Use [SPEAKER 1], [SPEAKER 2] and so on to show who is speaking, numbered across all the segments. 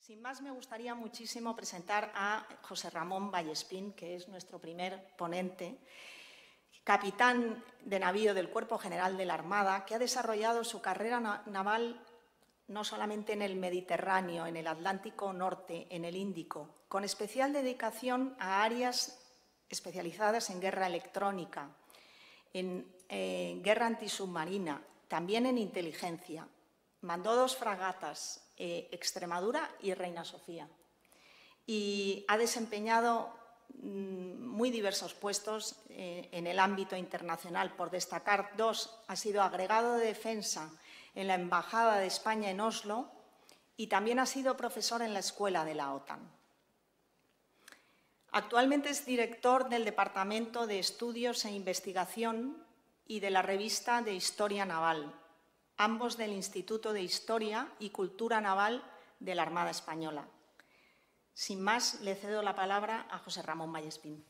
[SPEAKER 1] Sin más, me gustaría muchísimo presentar a José Ramón Vallespín, que es nuestro primer ponente, capitán de navío del Cuerpo General de la Armada, que ha desarrollado su carrera naval no solamente en el Mediterráneo, en el Atlántico Norte, en el Índico, con especial dedicación a áreas especializadas en guerra electrónica, en guerra antisubmarina, también en inteligencia. Mandó 2 fragatas, Extremadura y Reina Sofía, y ha desempeñado muy diversos puestos en el ámbito internacional. Por destacar 2, ha sido agregado de defensa en la Embajada de España en Oslo y también ha sido profesor en la Escuela de la OTAN. Actualmente es director del Departamento de Estudios e Investigación y de la revista de Historia Naval, ambos del Instituto de Historia y Cultura Naval de la Armada Española. Sin más, le cedo la palabra a José Ramón Vallespín.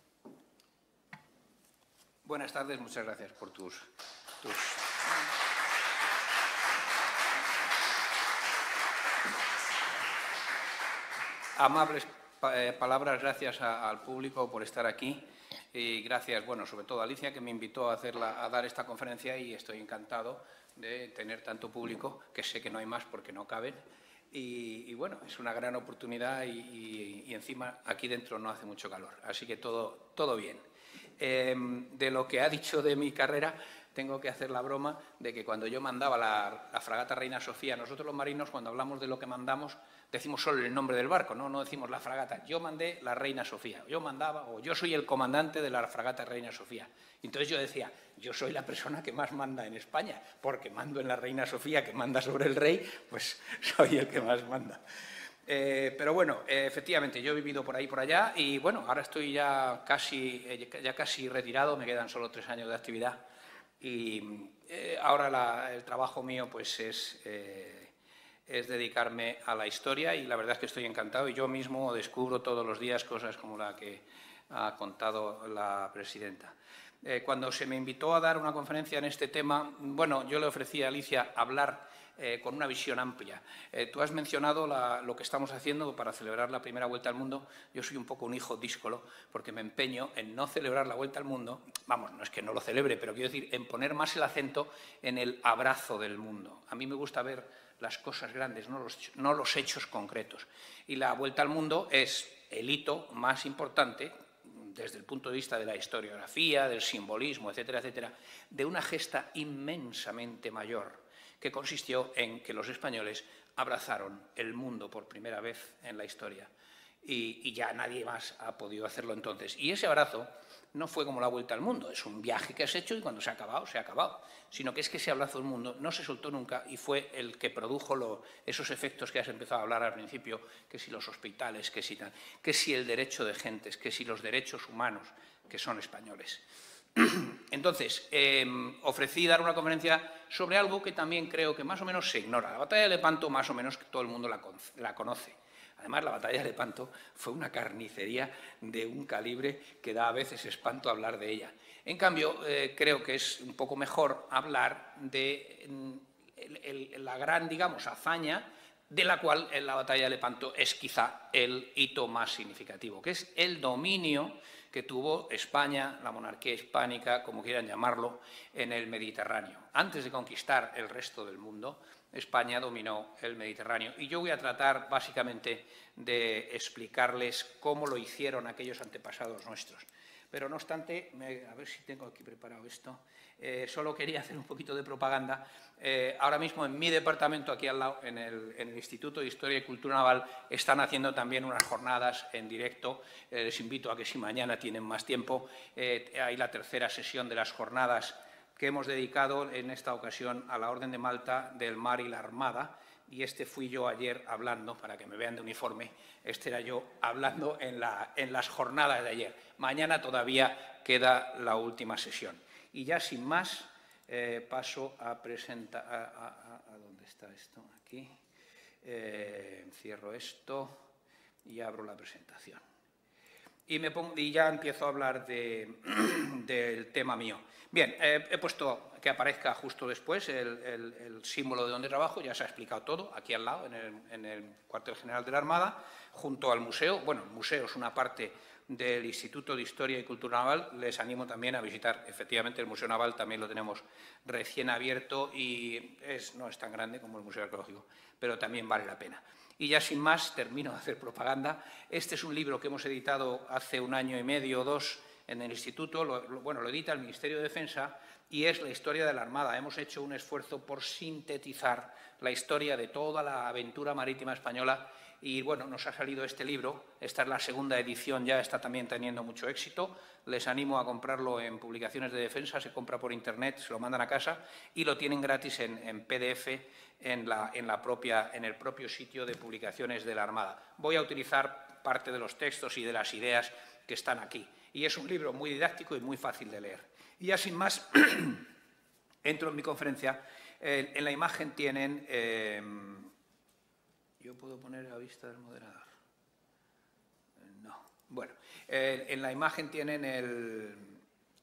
[SPEAKER 2] Buenas tardes, muchas gracias por tus amables palabras. Gracias al público por estar aquí y gracias, bueno, sobre todo a Alicia, que me invitó a dar esta conferencia, y estoy encantado de tener tanto público, que sé que no hay más porque no caben. Y bueno, es una gran oportunidad y encima aquí dentro no hace mucho calor, así que todo bien. De lo que ha dicho de mi carrera, tengo que hacer la broma de que cuando yo mandaba la fragata Reina Sofía, nosotros los marinos, cuando hablamos de lo que mandamos, decimos solo el nombre del barco, no decimos la fragata. Yo mandé la Reina Sofía, yo soy el comandante de la fragata Reina Sofía. Entonces yo decía, yo soy la persona que más manda en España, porque mando en la Reina Sofía, que manda sobre el rey, pues soy el que más manda. Pero bueno, efectivamente, yo he vivido por ahí y por allá, y bueno, ahora estoy ya casi retirado, me quedan solo 3 años de actividad, y ahora el trabajo mío pues es dedicarme a la historia, y la verdad es que estoy encantado, y yo mismo descubro todos los días cosas como la que ha contado la presidenta. Cuando se me invitó a dar una conferencia en este tema, bueno, yo le ofrecí a Alicia hablar con una visión amplia. Tú has mencionado lo que estamos haciendo para celebrar la primera Vuelta al Mundo. Yo soy un poco un hijo díscolo, porque me empeño en no celebrar la Vuelta al Mundo, vamos, no es que no lo celebre, pero quiero decir, en poner más el acento en el abrazo del mundo. A mí me gusta ver las cosas grandes, no los hechos concretos. Y la Vuelta al Mundo es el hito más importante, desde el punto de vista de la historiografía, del simbolismo, etcétera, etcétera, de una gesta inmensamente mayor, que consistió en que los españoles abrazaron el mundo por primera vez en la historia. Y ya nadie más ha podido hacerlo entonces. Y ese abrazo no fue como la Vuelta al Mundo, es un viaje que has hecho y cuando se ha acabado, se ha acabado. Sino que es que ese abrazo del mundo no se soltó nunca y fue el que produjo esos efectos que has empezado a hablar al principio, que si los hospitales, que si el derecho de gentes, que si los derechos humanos, que son españoles. Entonces, ofrecí dar una conferencia sobre algo que también creo que más o menos se ignora. La batalla de Lepanto más o menos que todo el mundo la conoce. Además, la batalla de Lepanto fue una carnicería de un calibre que da a veces espanto hablar de ella. En cambio, creo que es un poco mejor hablar de la gran, digamos, hazaña, de la cual la batalla de Lepanto es quizá el hito más significativo, que es el dominio que tuvo España, la monarquía hispánica, como quieran llamarlo, en el Mediterráneo. Antes de conquistar el resto del mundo, España dominó el Mediterráneo. Y yo voy a tratar básicamente de explicarles cómo lo hicieron aquellos antepasados nuestros. Pero no obstante, a ver si tengo aquí preparado esto, solo quería hacer un poquito de propaganda. Ahora mismo en mi departamento, aquí al lado, en el Instituto de Historia y Cultura Naval, están haciendo también unas jornadas en directo. Les invito a que si mañana tienen más tiempo, hay la 3ª sesión de las jornadas que hemos dedicado en esta ocasión a la Orden de Malta del Mar y la Armada, y fui yo ayer hablando, para que me vean de uniforme, era yo hablando en las jornadas de ayer. Mañana todavía queda la última sesión. Y ya sin más, paso a presentar... ¿Dónde está esto? Aquí. Cierro esto y abro la presentación. y ya empiezo a hablar del tema mío. Bien, he puesto que aparezca justo después el símbolo de donde trabajo, ya se ha explicado todo, aquí al lado, en el cuartel general de la Armada, junto al museo. Bueno, el museo es una parte del Instituto de Historia y Cultura Naval. Les animo también a visitar, efectivamente, el Museo Naval también lo tenemos recién abierto y no es tan grande como el Museo Arqueológico, pero también vale la pena. Y ya sin más, termino de hacer propaganda. Este es un libro que hemos editado hace 1 año y medio o 2 en el Instituto, lo edita el Ministerio de Defensa y es la historia de la Armada. Hemos hecho un esfuerzo por sintetizar la historia de toda la aventura marítima española y, bueno, nos ha salido este libro. Esta es la 2ª edición, ya está también teniendo mucho éxito. Les animo a comprarlo en Publicaciones de Defensa, se compra por Internet, se lo mandan a casa y lo tienen gratis en PDF en el propio sitio de Publicaciones de la Armada. Voy a utilizar parte de los textos y de las ideas que están aquí. Y es un libro muy didáctico y muy fácil de leer. Y ya sin más, entro en mi conferencia. En la imagen tienen... ¿yo puedo poner a vista del moderador? No. Bueno, en la imagen tienen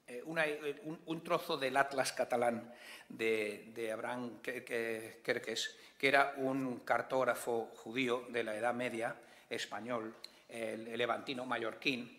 [SPEAKER 2] un trozo del Atlas catalán de Abraham Kerkes, que era un cartógrafo judío de la Edad Media, español, el levantino, mallorquín,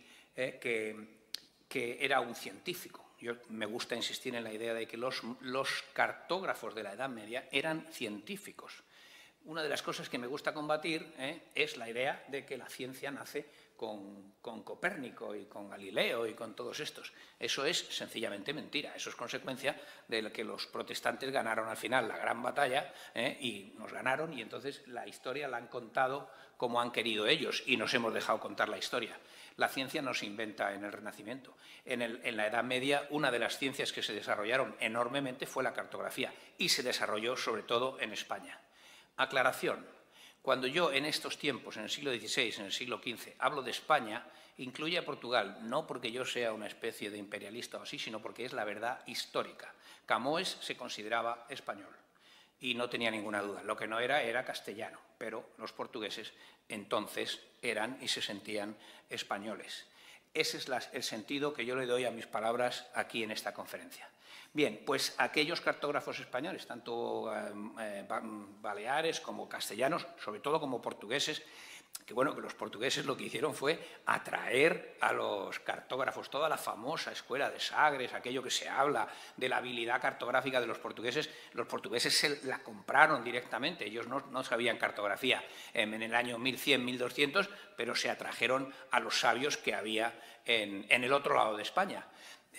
[SPEAKER 2] que era un científico. Me gusta insistir en la idea de que los cartógrafos de la Edad Media eran científicos. Una de las cosas que me gusta combatir es la idea de que la ciencia nace con Copérnico y con Galileo y con todos estos. Eso es sencillamente mentira. Eso es consecuencia de que los protestantes ganaron al final la gran batalla y nos ganaron, y entonces la historia la han contado como han querido ellos y nos hemos dejado contar la historia. La ciencia no se inventa en el Renacimiento. En la Edad Media, una de las ciencias que se desarrollaron enormemente fue la cartografía y se desarrolló sobre todo en España. Aclaración. Cuando yo en estos tiempos, en el siglo XVI, en el siglo XV, hablo de España, incluye a Portugal, no porque yo sea una especie de imperialista o así, sino porque es la verdad histórica. Camões se consideraba español y no tenía ninguna duda. Lo que no era castellano, pero los portugueses entonces eran y se sentían españoles. Ese es el sentido que yo le doy a mis palabras aquí en esta conferencia. Bien, pues aquellos cartógrafos españoles, tanto baleares como castellanos, sobre todo como portugueses, que los portugueses lo que hicieron fue atraer a los cartógrafos, toda la famosa escuela de Sagres, aquello que se habla de la habilidad cartográfica de los portugueses se la compraron directamente. Ellos no sabían cartografía en el año 1100, 1200, pero se atrajeron a los sabios que había en el otro lado de España.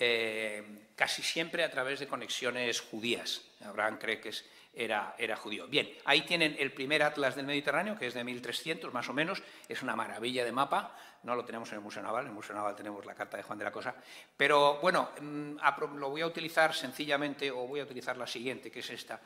[SPEAKER 2] Casi siempre a través de conexiones judías. Abraham Kerkes era judío. Bien, ahí tienen el primer atlas del Mediterráneo, que es de 1300 más o menos, es una maravilla de mapa. No lo tenemos en el Museo Naval, en el Museo Naval tenemos la carta de Juan de la Cosa, pero bueno, lo voy a utilizar sencillamente, o voy a utilizar la siguiente, que es esta.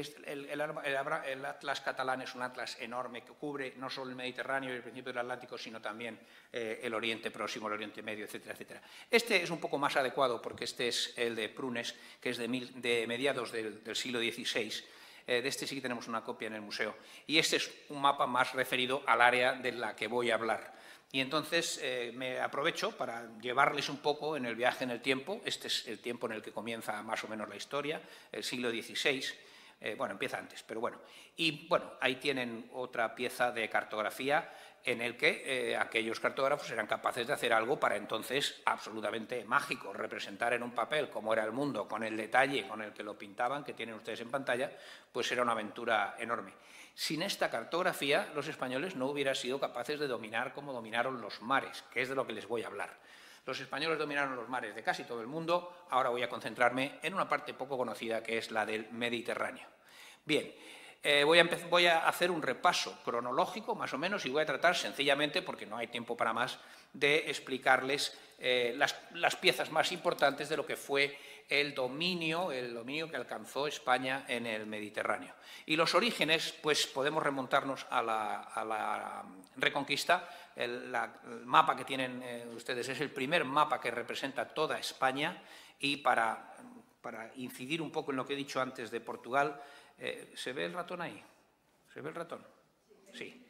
[SPEAKER 2] El atlas catalán es un atlas enorme que cubre no solo el Mediterráneo y el principio del Atlántico, sino también el Oriente Próximo, el Oriente Medio, etcétera, etcétera. Este es un poco más adecuado porque este es el de Prunes, que es de mediados del siglo XVI. De este sí que tenemos una copia en el museo. Y este es un mapa más referido al área de la que voy a hablar. Y entonces me aprovecho para llevarles un poco en el viaje en el tiempo. Este es el tiempo en el que comienza más o menos la historia, el siglo XVI. Empieza antes, pero bueno. Y bueno, ahí tienen otra pieza de cartografía en el que aquellos cartógrafos eran capaces de hacer algo para entonces absolutamente mágico, representar en un papel cómo era el mundo, con el detalle con el que lo pintaban, que tienen ustedes en pantalla, pues era una aventura enorme. Sin esta cartografía, los españoles no hubieran sido capaces de dominar como dominaron los mares, que es de lo que les voy a hablar. Los españoles dominaron los mares de casi todo el mundo. Ahora voy a concentrarme en una parte poco conocida, que es la del Mediterráneo. Bien, voy a hacer un repaso cronológico, más o menos, y voy a tratar sencillamente, porque no hay tiempo para más, de explicarles las piezas más importantes de lo que fue el dominio que alcanzó España en el Mediterráneo. Y los orígenes, pues podemos remontarnos a la Reconquista. El mapa que tienen ustedes es el primer mapa que representa toda España, y para incidir un poco en lo que he dicho antes de Portugal, ¿se ve el ratón ahí? ¿Se ve el ratón? Sí.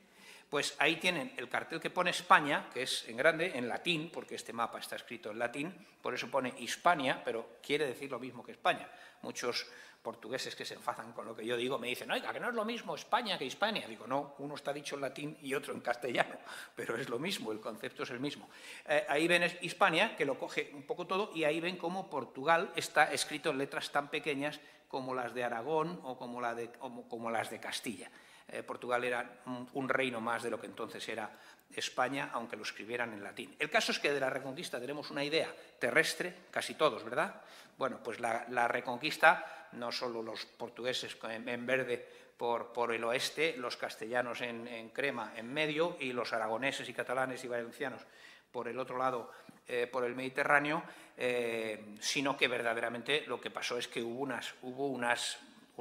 [SPEAKER 2] Pues ahí tienen el cartel que pone España, que es en grande, en latín, porque este mapa está escrito en latín, por eso pone Hispania, pero quiere decir lo mismo que España. Muchos portugueses que se enfadan con lo que yo digo me dicen, oiga, que no es lo mismo España que Hispania. Digo, no, uno está dicho en latín y otro en castellano, pero es lo mismo, el concepto es el mismo. Ahí ven Hispania, que lo coge un poco todo, y ahí ven cómo Portugal está escrito en letras tan pequeñas como las de Aragón o como las de Castilla. Portugal era un reino más de lo que entonces era España, aunque lo escribieran en latín. El caso es que de la Reconquista tenemos una idea terrestre, casi todos, ¿verdad? Bueno, pues la Reconquista, no solo los portugueses en verde por el oeste, los castellanos en crema en medio y los aragoneses y catalanes y valencianos por el otro lado, por el Mediterráneo, sino que verdaderamente lo que pasó es que hubo unas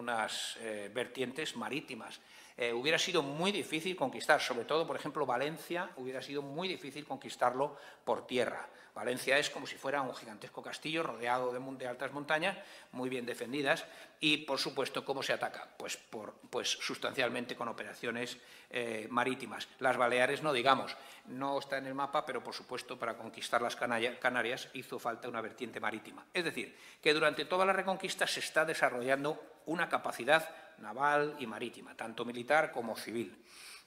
[SPEAKER 2] vertientes marítimas. Hubiera sido muy difícil conquistar, sobre todo, por ejemplo, Valencia, hubiera sido muy difícil conquistarlo por tierra. Valencia es como si fuera un gigantesco castillo rodeado de altas montañas, muy bien defendidas, y, por supuesto, ¿cómo se ataca? Pues sustancialmente con operaciones marítimas. Las Baleares, no digamos, no está en el mapa, pero, por supuesto, para conquistar las Canarias hizo falta una vertiente marítima. Es decir, que durante toda la Reconquista se está desarrollando una capacidad naval y marítima, tanto militar como civil.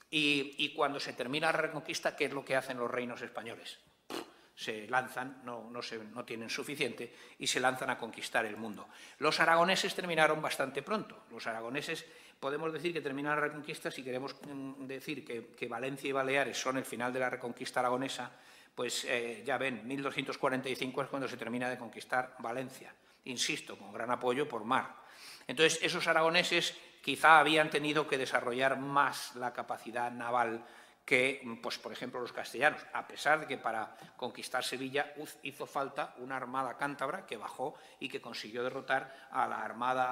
[SPEAKER 2] Y cuando se termina la Reconquista, ¿qué es lo que hacen los reinos españoles? Se lanzan, no tienen suficiente, y se lanzan a conquistar el mundo. Los aragoneses terminaron bastante pronto. Los aragoneses, podemos decir que terminan la Reconquista, si queremos decir que Valencia y Baleares son el final de la Reconquista aragonesa, pues ya ven, 1245 es cuando se termina de conquistar Valencia, insisto, con gran apoyo por mar. Entonces, esos aragoneses quizá habían tenido que desarrollar más la capacidad naval que, pues, por ejemplo, los castellanos, a pesar de que para conquistar Sevilla hizo falta una armada cántabra que bajó y que consiguió derrotar a la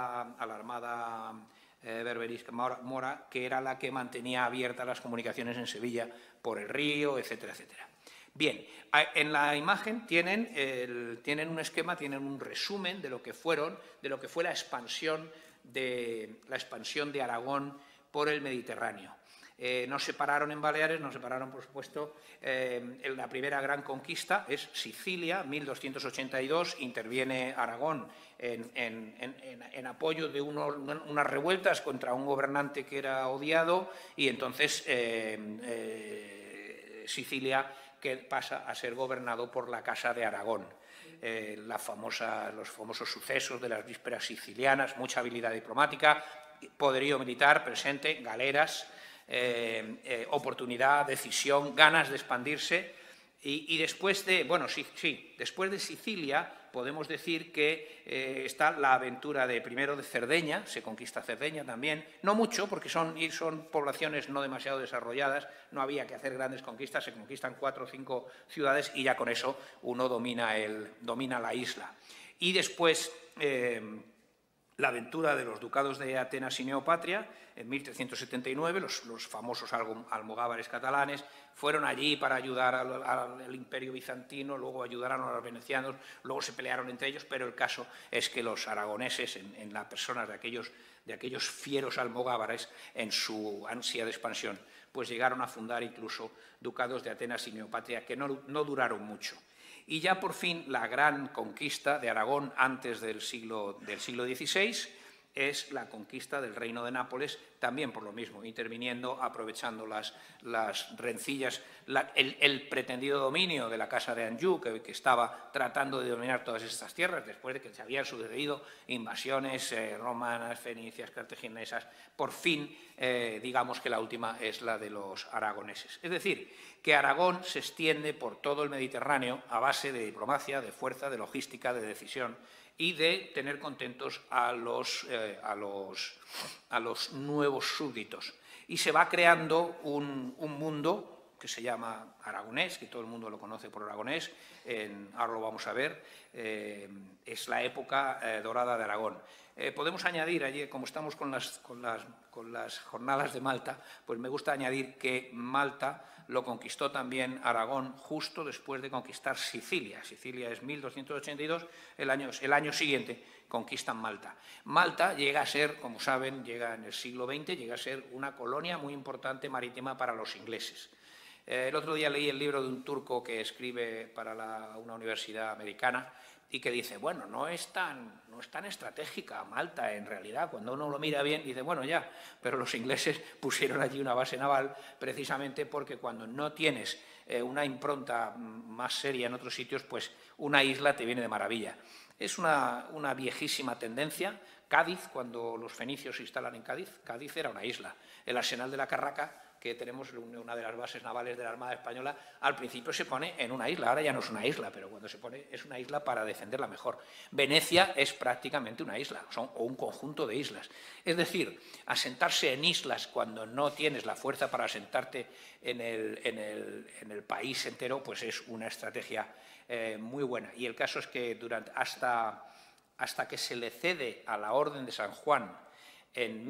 [SPEAKER 2] armada berberisca mora, que era la que mantenía abiertas las comunicaciones en Sevilla por el río, etcétera, etcétera. Bien, en la imagen tienen un esquema, tienen un resumen de lo que fue la expansión de Aragón por el Mediterráneo. No se pararon en Baleares, no se pararon, por supuesto, la primera gran conquista es Sicilia, 1282, interviene Aragón en apoyo de unas revueltas contra un gobernante que era odiado, y entonces Sicilia que pasa a ser gobernado por la Casa de Aragón. Los famosos sucesos de las vísperas sicilianas, mucha habilidad diplomática, poderío militar presente, galeras, oportunidad, decisión, ganas de expandirse. Y después después de Sicilia podemos decir que está la aventura primero de Cerdeña, se conquista Cerdeña también, no mucho porque son poblaciones no demasiado desarrolladas, no había que hacer grandes conquistas, se conquistan 4 o 5 ciudades y ya con eso uno domina la isla. Y después la aventura de los ducados de Atenas y Neopatria, en 1379, los famosos almogávares catalanes fueron allí para ayudar al Imperio bizantino, luego ayudaron a los venecianos, luego se pelearon entre ellos, pero el caso es que los aragoneses, en la persona de aquellos fieros almogávares, en su ansia de expansión, pues llegaron a fundar incluso ducados de Atenas y Neopatria que no duraron mucho. Y ya por fin la gran conquista de Aragón antes del siglo XVI es la conquista del Reino de Nápoles, también por lo mismo, interviniendo, aprovechando las rencillas, el pretendido dominio de la Casa de Anjou, que estaba tratando de dominar todas estas tierras, después de que se habían sucedido invasiones romanas, fenicias, cartaginesas. Por fin, digamos que la última es la de los aragoneses. Es decir, que Aragón se extiende por todo el Mediterráneo a base de diplomacia, de fuerza, de logística, de decisión, y de tener contentos a los nuevos súbditos. Y se va creando un mundo que se llama Aragonés, que todo el mundo lo conoce por Aragonés, ahora lo vamos a ver, es la época dorada de Aragón. Podemos añadir allí, como estamos con las jornadas de Malta, pues me gusta añadir que Malta lo conquistó también Aragón justo después de conquistar Sicilia. Sicilia es 1282, el año siguiente conquistan Malta. Malta llega a ser, como saben, llega en el siglo XX, llega a ser una colonia muy importante marítima para los ingleses. El otro día leí el libro de un turco que escribe para una universidad americana y que dice, bueno, no es tan estratégica Malta en realidad. Cuando uno lo mira bien, dice, bueno, ya, pero los ingleses pusieron allí una base naval precisamente porque cuando no tienes una impronta más seria en otros sitios, pues una isla te viene de maravilla. Es una viejísima tendencia. Cádiz, cuando los fenicios se instalan en Cádiz, Cádiz era una isla. El Arsenal de la Carraca, que tenemos una de las bases navales de la Armada Española, al principio se pone en una isla, ahora ya no es una isla, pero cuando se pone es una isla para defenderla mejor. Venecia es prácticamente una isla, o un conjunto de islas. Es decir, asentarse en islas cuando no tienes la fuerza para asentarte en el país entero, pues es una estrategia muy buena. Y el caso es que hasta que se le cede a la Orden de San Juan en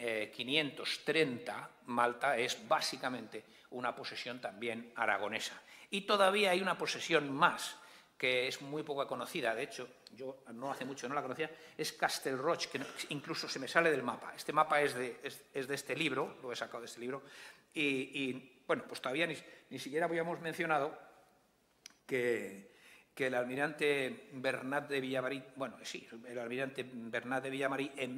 [SPEAKER 2] 1530, Malta es básicamente una posesión también aragonesa. Y todavía hay una posesión más, que es muy poco conocida, de hecho, yo no hace mucho no la conocía, es Castelroig, que incluso se me sale del mapa. Este mapa es de este libro, lo he sacado de este libro, y bueno, pues todavía ni siquiera habíamos mencionado que el almirante Bernat de Villamarí, el almirante Bernat de Villamarí en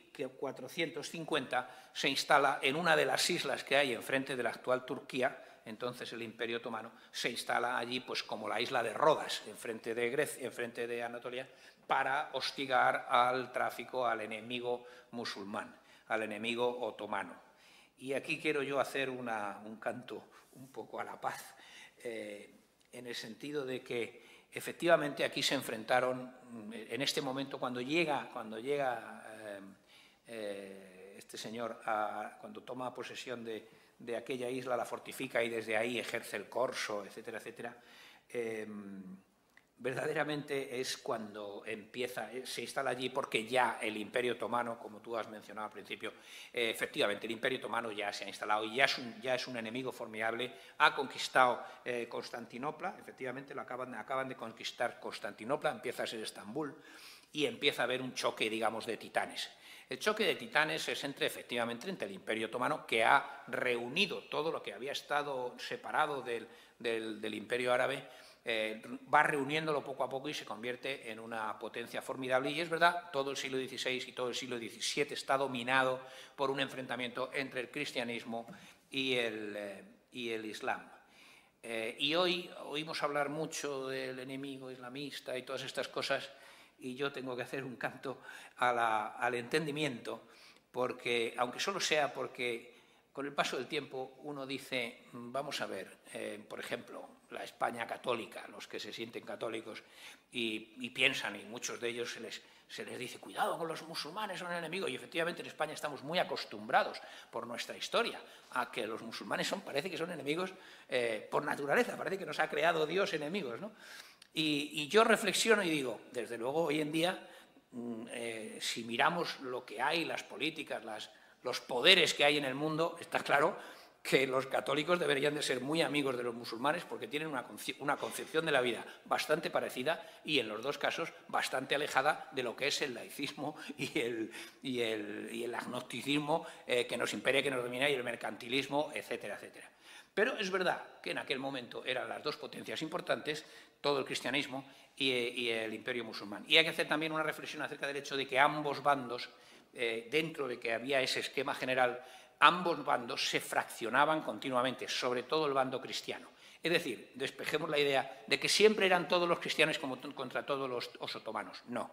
[SPEAKER 2] 1450 se instala en una de las islas que hay enfrente de la actual Turquía, entonces el Imperio Otomano se instala allí pues como la isla de Rodas, enfrente de Grecia, enfrente de Anatolia, para hostigar al tráfico, al enemigo musulmán, al enemigo otomano. Y aquí quiero yo hacer un canto un poco a la paz, en el sentido de que efectivamente aquí se enfrentaron, en este momento, cuando llega este señor, cuando toma posesión de aquella isla, la fortifica y desde ahí ejerce el corso, etcétera, etcétera, verdaderamente es cuando se instala allí, porque ya el Imperio Otomano, como tú has mencionado al principio, efectivamente el Imperio Otomano ya se ha instalado y ya es un enemigo formidable. Ha conquistado Constantinopla, efectivamente acaban de conquistar Constantinopla, empieza a ser Estambul y empieza a haber un choque, digamos, de titanes. El choque de titanes es efectivamente entre el Imperio Otomano, que ha reunido todo lo que había estado separado del Imperio Árabe, va reuniéndolo poco a poco y se convierte en una potencia formidable. Y es verdad, todo el siglo XVI y todo el siglo XVII está dominado por un enfrentamiento entre el cristianismo y el islam. Y hoy oímos hablar mucho del enemigo islamista y todas estas cosas, y yo tengo que hacer un canto al entendimiento, porque, aunque solo sea porque con el paso del tiempo uno dice, vamos a ver, por ejemplo, la España católica, los que se sienten católicos y piensan, y muchos de ellos se les dice, cuidado con los musulmanes, son enemigos, y efectivamente en España estamos muy acostumbrados por nuestra historia a que los musulmanes parece que son enemigos por naturaleza, parece que nos ha creado Dios enemigos, ¿no? Y yo reflexiono y digo, desde luego hoy en día, si miramos lo que hay, las políticas, los poderes que hay en el mundo, está claro que los católicos deberían de ser muy amigos de los musulmanes porque tienen una concepción de la vida bastante parecida y en los dos casos bastante alejada de lo que es el laicismo y el agnosticismo que nos impera, que nos domina, y el mercantilismo, etcétera, etcétera. Pero es verdad que en aquel momento eran las dos potencias importantes, todo el cristianismo y el imperio musulmán. Y hay que hacer también una reflexión acerca del hecho de que ambos bandos, dentro de que había ese esquema general, ambos bandos se fraccionaban continuamente, sobre todo el bando cristiano. Es decir, despejemos la idea de que siempre eran todos los cristianos contra todos los otomanos. No.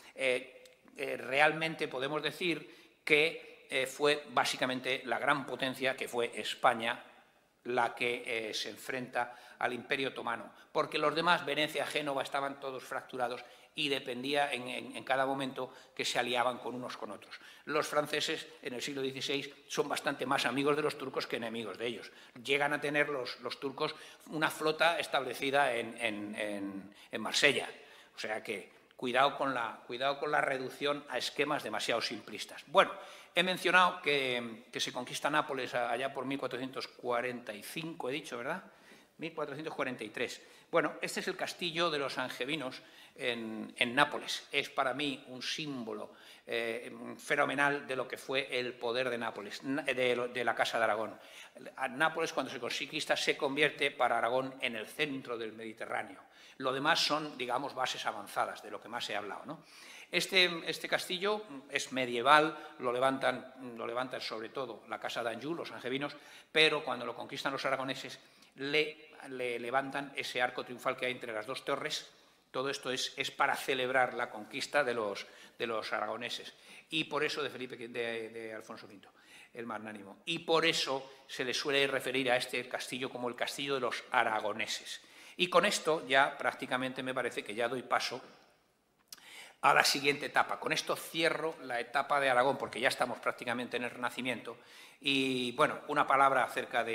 [SPEAKER 2] Realmente podemos decir que fue básicamente la gran potencia que fue España, la que se enfrenta al Imperio Otomano, porque los demás, Venecia, Génova, estaban todos fracturados y dependía en cada momento que se aliaban con unos con otros. Los franceses en el siglo XVI son bastante más amigos de los turcos que enemigos de ellos. Llegan a tener los turcos una flota establecida en Marsella. O sea que cuidado con la reducción a esquemas demasiado simplistas. Bueno, he mencionado que se conquista Nápoles allá por 1445, he dicho, ¿verdad? 1443. Bueno, este es el castillo de los angevinos en Nápoles. Es para mí un símbolo fenomenal de lo que fue el poder de Nápoles, de la Casa de Aragón. Nápoles, cuando se conquista, se convierte para Aragón en el centro del Mediterráneo. Lo demás son, digamos, bases avanzadas, de lo que más he hablado, ¿no? Este castillo es medieval, lo levantan sobre todo la Casa de Anjou, los angevinos, pero cuando lo conquistan los aragoneses le levantan ese arco triunfal que hay entre las dos torres. Todo esto es para celebrar la conquista de los aragoneses, y por eso de Alfonso V, el Magnánimo, y por eso se le suele referir a este castillo como el castillo de los aragoneses. Y con esto ya prácticamente me parece que ya doy paso a la siguiente etapa. Con esto cierro la etapa de Aragón, porque ya estamos prácticamente en el Renacimiento. Y, bueno, una palabra acerca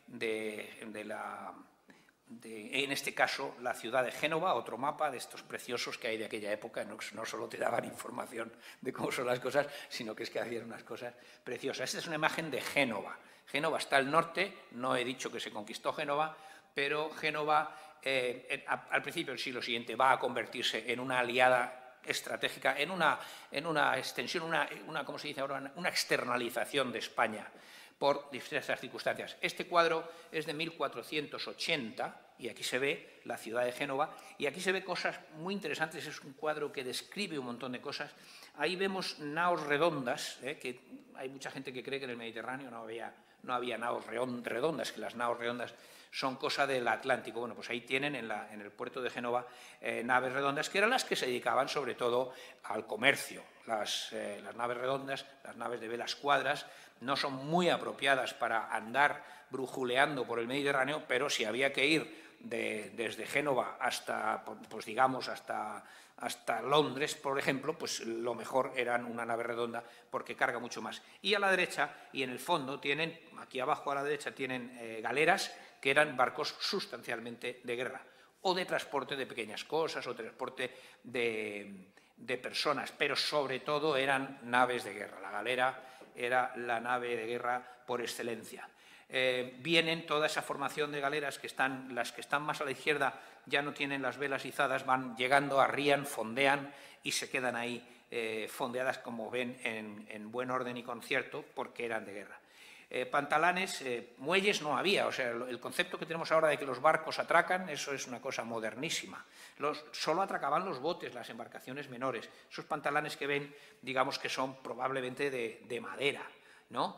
[SPEAKER 2] en este caso, la ciudad de Génova, otro mapa de estos preciosos que hay de aquella época. No solo te daban información de cómo son las cosas, sino que es que hacían unas cosas preciosas. Esta es una imagen de Génova. Génova está al norte, no he dicho que se conquistó Génova, pero Génova, al principio del siglo siguiente, va a convertirse en una aliada estratégica, en una extensión, ¿cómo se dice ahora?, una externalización de España por diversas circunstancias. Este cuadro es de 1480 y aquí se ve la ciudad de Génova y aquí se ve cosas muy interesantes. Es un cuadro que describe un montón de cosas. Ahí vemos naos redondas, que hay mucha gente que cree que en el Mediterráneo no había naos redondas, que las naos redondas son cosa del Atlántico. Bueno, pues ahí tienen en el puerto de Génova naves redondas, que eran las que se dedicaban sobre todo al comercio. Las naves redondas, las naves de velas cuadras, no son muy apropiadas para andar brujuleando por el Mediterráneo, pero si había que ir desde Génova hasta, pues digamos, hasta Londres, por ejemplo, pues lo mejor eran una nave redonda porque carga mucho más. Y a la derecha y en el fondo tienen, aquí abajo a la derecha tienen galeras, que eran barcos sustancialmente de guerra o de transporte de pequeñas cosas o transporte de personas, pero sobre todo eran naves de guerra. La galera era la nave de guerra por excelencia. Vienen toda esa formación de galeras las que están más a la izquierda ya no tienen las velas izadas, van llegando, arrían, fondean y se quedan ahí fondeadas, como ven, en buen orden y concierto, porque eran de guerra. Pantalanes, muelles no había, o sea, el concepto que tenemos ahora de que los barcos atracan, eso es una cosa modernísima. Solo atracaban los botes, las embarcaciones menores. Esos pantalanes que ven, digamos que son probablemente de madera, ¿no?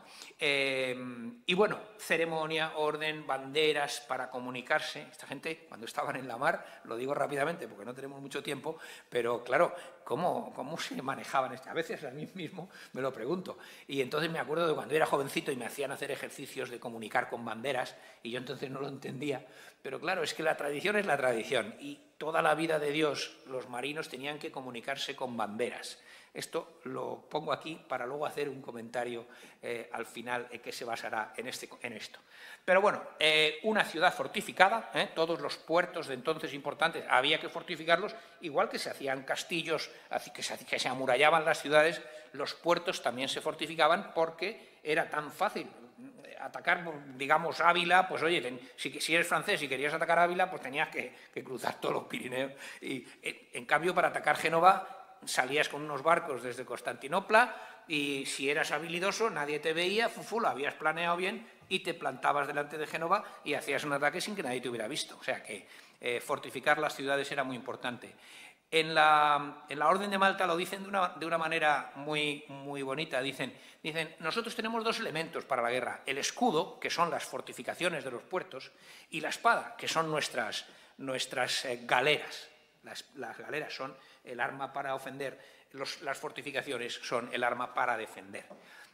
[SPEAKER 2] Y bueno, ceremonia, orden, banderas para comunicarse. Esta gente, cuando estaban en la mar, lo digo rápidamente porque no tenemos mucho tiempo, pero claro, ¿cómo se manejaban? A veces a mí mismo me lo pregunto. Y entonces me acuerdo de cuando era jovencito y me hacían hacer ejercicios de comunicar con banderas y yo entonces no lo entendía. Pero claro, es que la tradición es la tradición y toda la vida de Dios los marinos tenían que comunicarse con banderas. Esto lo pongo aquí para luego hacer un comentario al final que se basará en esto. Pero bueno, una ciudad fortificada, todos los puertos de entonces importantes había que fortificarlos, igual que se hacían castillos, que se amurallaban las ciudades, los puertos también se fortificaban porque era tan fácil atacar, digamos, Ávila. Pues oye, si eres francés y querías atacar Ávila, pues tenías que cruzar todos los Pirineos. Y en cambio, para atacar Génova, salías con unos barcos desde Constantinopla y si eras habilidoso, nadie te veía, lo habías planeado bien y te plantabas delante de Génova y hacías un ataque sin que nadie te hubiera visto. O sea que fortificar las ciudades era muy importante. En la Orden de Malta lo dicen de una manera muy, muy bonita. Dicen, nosotros tenemos dos elementos para la guerra: el escudo, que son las fortificaciones de los puertos, y la espada, que son nuestras galeras. Las galeras son el arma para ofender, las fortificaciones son el arma para defender.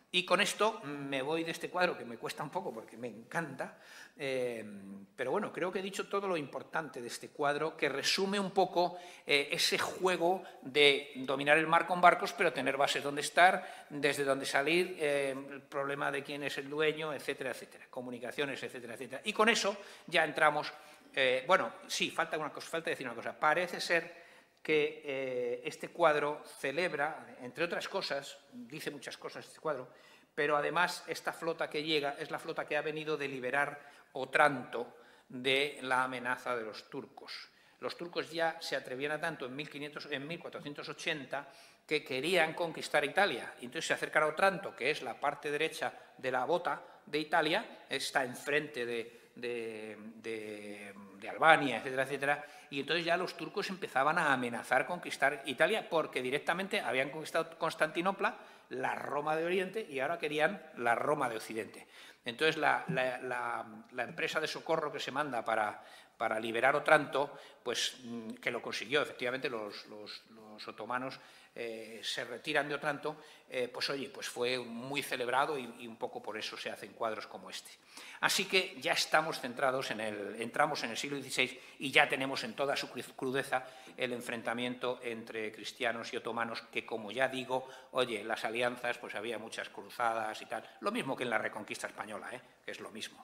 [SPEAKER 2] Y con esto me voy de este cuadro, que me cuesta un poco porque me encanta, pero bueno, creo que he dicho todo lo importante de este cuadro, que resume un poco ese juego de dominar el mar con barcos, pero tener bases donde estar, desde donde salir, el problema de quién es el dueño, etcétera, etcétera, comunicaciones, etcétera, etcétera. Y con eso ya entramos, bueno, sí, falta decir una cosa, parece ser que este cuadro celebra, entre otras cosas, dice muchas cosas este cuadro, pero además esta flota que llega es la flota que ha venido de liberar Otranto de la amenaza de los turcos. Los turcos ya se atrevían a tanto en 1480 que querían conquistar Italia. Y entonces se acercan a Otranto, que es la parte derecha de la bota de Italia, está enfrente de Albania, etcétera, etcétera, y entonces ya los turcos empezaban a amenazar conquistar Italia porque directamente habían conquistado Constantinopla, la Roma de Oriente, y ahora querían la Roma de Occidente. Entonces la empresa de socorro que se manda para liberar Otranto, pues que lo consiguió, efectivamente los otomanos se retiran de Otranto, pues oye, pues fue muy celebrado y un poco por eso se hacen cuadros como este. Así que ya estamos centrados entramos en el siglo XVI y ya tenemos en toda su crudeza el enfrentamiento entre cristianos y otomanos, que como ya digo, oye, las alianzas, pues había muchas cruzadas y tal, lo mismo que en la Reconquista española, que es lo mismo.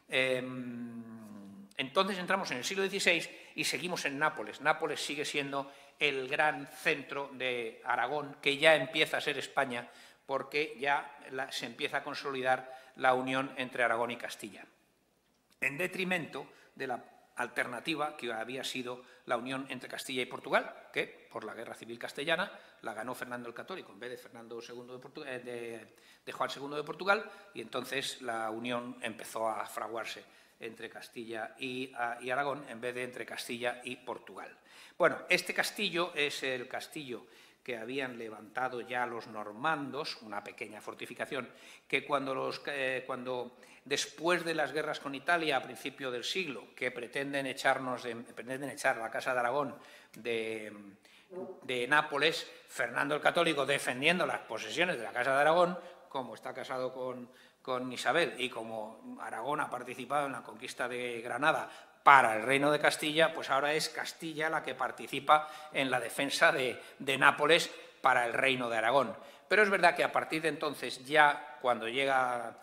[SPEAKER 2] Entonces entramos en el siglo XVI y seguimos en Nápoles. Nápoles sigue siendo el gran centro de Aragón, que ya empieza a ser España, porque ya se empieza a consolidar la unión entre Aragón y Castilla, en detrimento de la alternativa que había sido la unión entre Castilla y Portugal, que por la Guerra Civil Castellana la ganó Fernando el Católico en vez de Fernando II de Juan II de Portugal, y entonces la unión empezó a fraguarse entre Castilla y Aragón en vez de entre Castilla y Portugal. Bueno, este castillo es el castillo que habían levantado ya los normandos, una pequeña fortificación, que cuando después de las guerras con Italia a principio del siglo, que pretenden echar a la Casa de Aragón de Nápoles, Fernando el Católico, defendiendo las posesiones de la Casa de Aragón, como está casado con Isabel y como Aragón ha participado en la conquista de Granada para el Reino de Castilla, pues ahora es Castilla la que participa en la defensa de Nápoles para el Reino de Aragón. Pero es verdad que a partir de entonces, ya cuando llega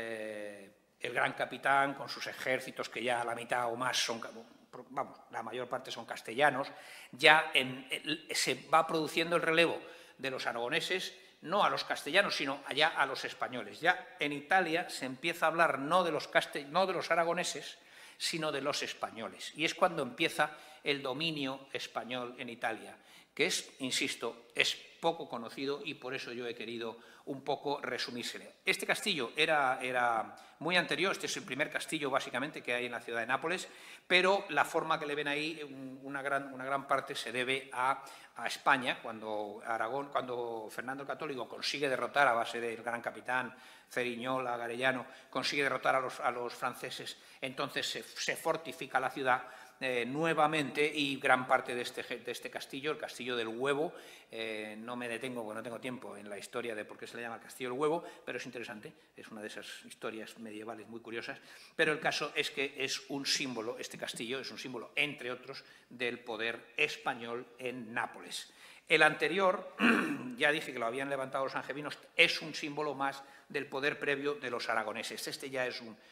[SPEAKER 2] el gran capitán con sus ejércitos, que ya la mitad o más son, vamos, la mayor parte son castellanos, ya se va produciendo el relevo de los aragoneses, no a los castellanos, sino allá a los españoles. Ya en Italia se empieza a hablar no de los aragoneses, sino de los españoles. Y es cuando empieza el dominio español en Italia, que es, insisto, es poco conocido y por eso yo he querido un poco resumírselo. Este castillo era muy anterior, este es el primer castillo básicamente que hay en la ciudad de Nápoles, pero la forma que le ven ahí, una gran parte se debe a España, cuando Fernando el Católico consigue derrotar, a base del gran capitán Ceriñola, Garellano, consigue derrotar a los franceses, entonces se fortifica la ciudad nuevamente, y gran parte de este castillo, el Castillo del Huevo, no me detengo porque no tengo tiempo en la historia de por qué se le llama el Castillo del Huevo, pero es interesante, es una de esas historias medievales muy curiosas, pero el caso es que es un símbolo, este castillo es un símbolo, entre otros, del poder español en Nápoles. El anterior, ya dije que lo habían levantado los angevinos, es un símbolo más del poder previo de los aragoneses. Este ya es un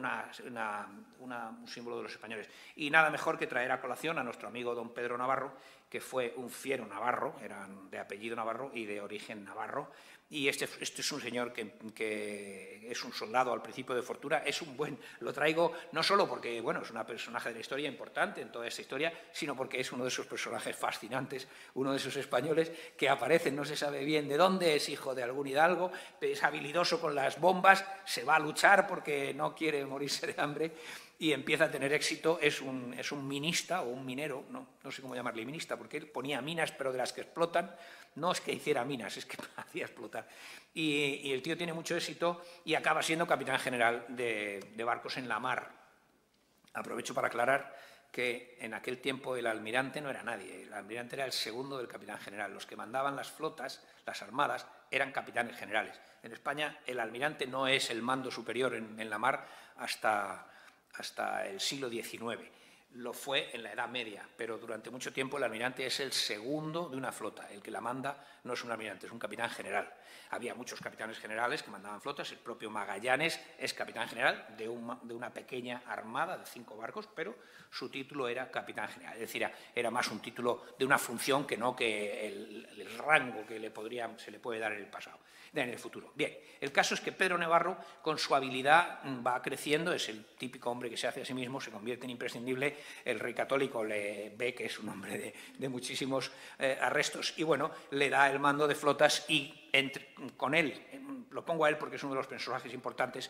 [SPEAKER 2] símbolo de los españoles. Y nada mejor que traer a colación a nuestro amigo don Pedro Navarro, que fue un fiero navarro, eran de apellido Navarro y de origen navarro, y este es un señor que es un soldado al principio de fortuna, lo traigo no solo porque, bueno, es un personaje de la historia importante en toda esta historia, sino porque es uno de esos personajes fascinantes, uno de esos españoles que aparecen, no se sabe bien de dónde, es hijo de algún hidalgo, es habilidoso con las bombas, se va a luchar porque no quiere morirse de hambre, y empieza a tener éxito, es un minista o un minero, no sé cómo llamarle minista, porque él ponía minas, pero de las que explotan, no es que hiciera minas, es que hacía explotar. Y el tío tiene mucho éxito y acaba siendo capitán general de barcos en la mar. Aprovecho para aclarar que en aquel tiempo el almirante no era nadie, el almirante era el segundo del capitán general. Los que mandaban las flotas, las armadas, eran capitanes generales. En España el almirante no es el mando superior en la mar hasta el siglo XIX. Lo fue en la Edad Media, pero durante mucho tiempo el almirante es el segundo de una flota. El que la manda no es un almirante, es un capitán general. Había muchos capitanes generales que mandaban flotas. El propio Magallanes es capitán general de una pequeña armada de 5 barcos, pero su título era capitán general. Es decir, era más un título de una función que no que el rango que se le puede dar en el pasado, en el futuro. Bien, el caso es que Pedro Navarro, con su habilidad, va creciendo, es el típico hombre que se hace a sí mismo, se convierte en imprescindible. El rey católico le ve que es un hombre de muchísimos arrestos y, bueno, le da el mando de flotas y con él, lo pongo a él porque es uno de los personajes importantes,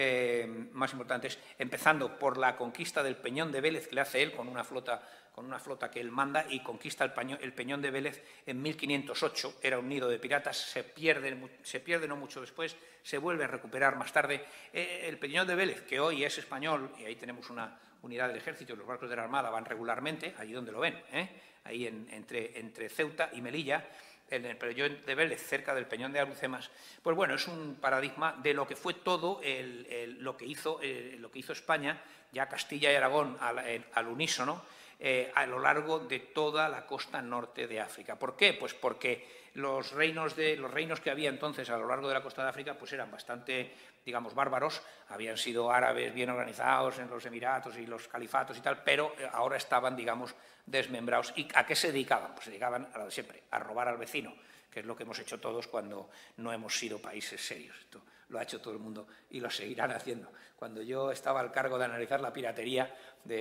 [SPEAKER 2] más importantes, empezando por la conquista del Peñón de Vélez que le hace él con una flota que él manda, y conquista el Peñón de Vélez en 1508. Era un nido de piratas, se pierde no mucho después, se vuelve a recuperar más tarde. El Peñón de Vélez, que hoy es español, y ahí tenemos una unidad del ejército, los barcos de la Armada van regularmente, allí donde lo ven, ahí entre Ceuta y Melilla, en el Peñón de Vélez, cerca del Peñón de Alhucemas. Pues bueno, es un paradigma de lo que fue todo lo que hizo España, ya Castilla y Aragón al unísono, a lo largo de toda la costa norte de África. ¿Por qué? Pues porque los reinos que había entonces a lo largo de la costa de África pues eran bastante, digamos, bárbaros. Habían sido árabes bien organizados en los emiratos y los califatos y tal, pero ahora estaban, digamos, desmembrados. ¿Y a qué se dedicaban? Pues se dedicaban a lo de siempre, a robar al vecino, que es lo que hemos hecho todos cuando no hemos sido países serios. Esto lo ha hecho todo el mundo y lo seguirán haciendo. Cuando yo estaba al cargo de analizar la piratería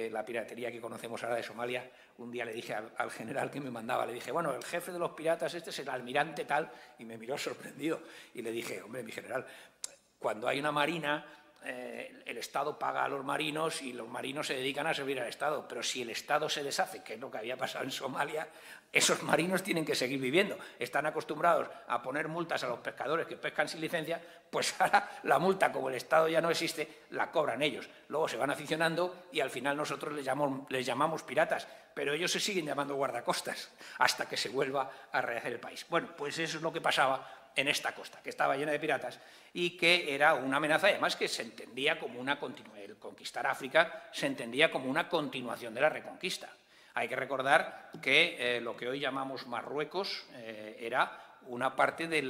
[SPEAKER 2] que conocemos ahora de Somalia, un día le dije al general que me mandaba, le dije, bueno, el jefe de los piratas este es el almirante tal, y me miró sorprendido. Y le dije, hombre, mi general, cuando hay una marina, el Estado paga a los marinos y los marinos se dedican a servir al Estado, pero si el Estado se deshace, que es lo que había pasado en Somalia, esos marinos tienen que seguir viviendo. Están acostumbrados a poner multas a los pescadores que pescan sin licencia, pues ahora la multa, como el Estado ya no existe, la cobran ellos. Luego se van aficionando y al final nosotros les llamamos piratas, pero ellos se siguen llamando guardacostas hasta que se vuelva a rehacer el país. Bueno, pues eso es lo que pasaba en esta costa, que estaba llena de piratas y que era una amenaza, además que se entendía como el conquistar África se entendía como una continuación de la reconquista. Hay que recordar que lo que hoy llamamos Marruecos era una parte de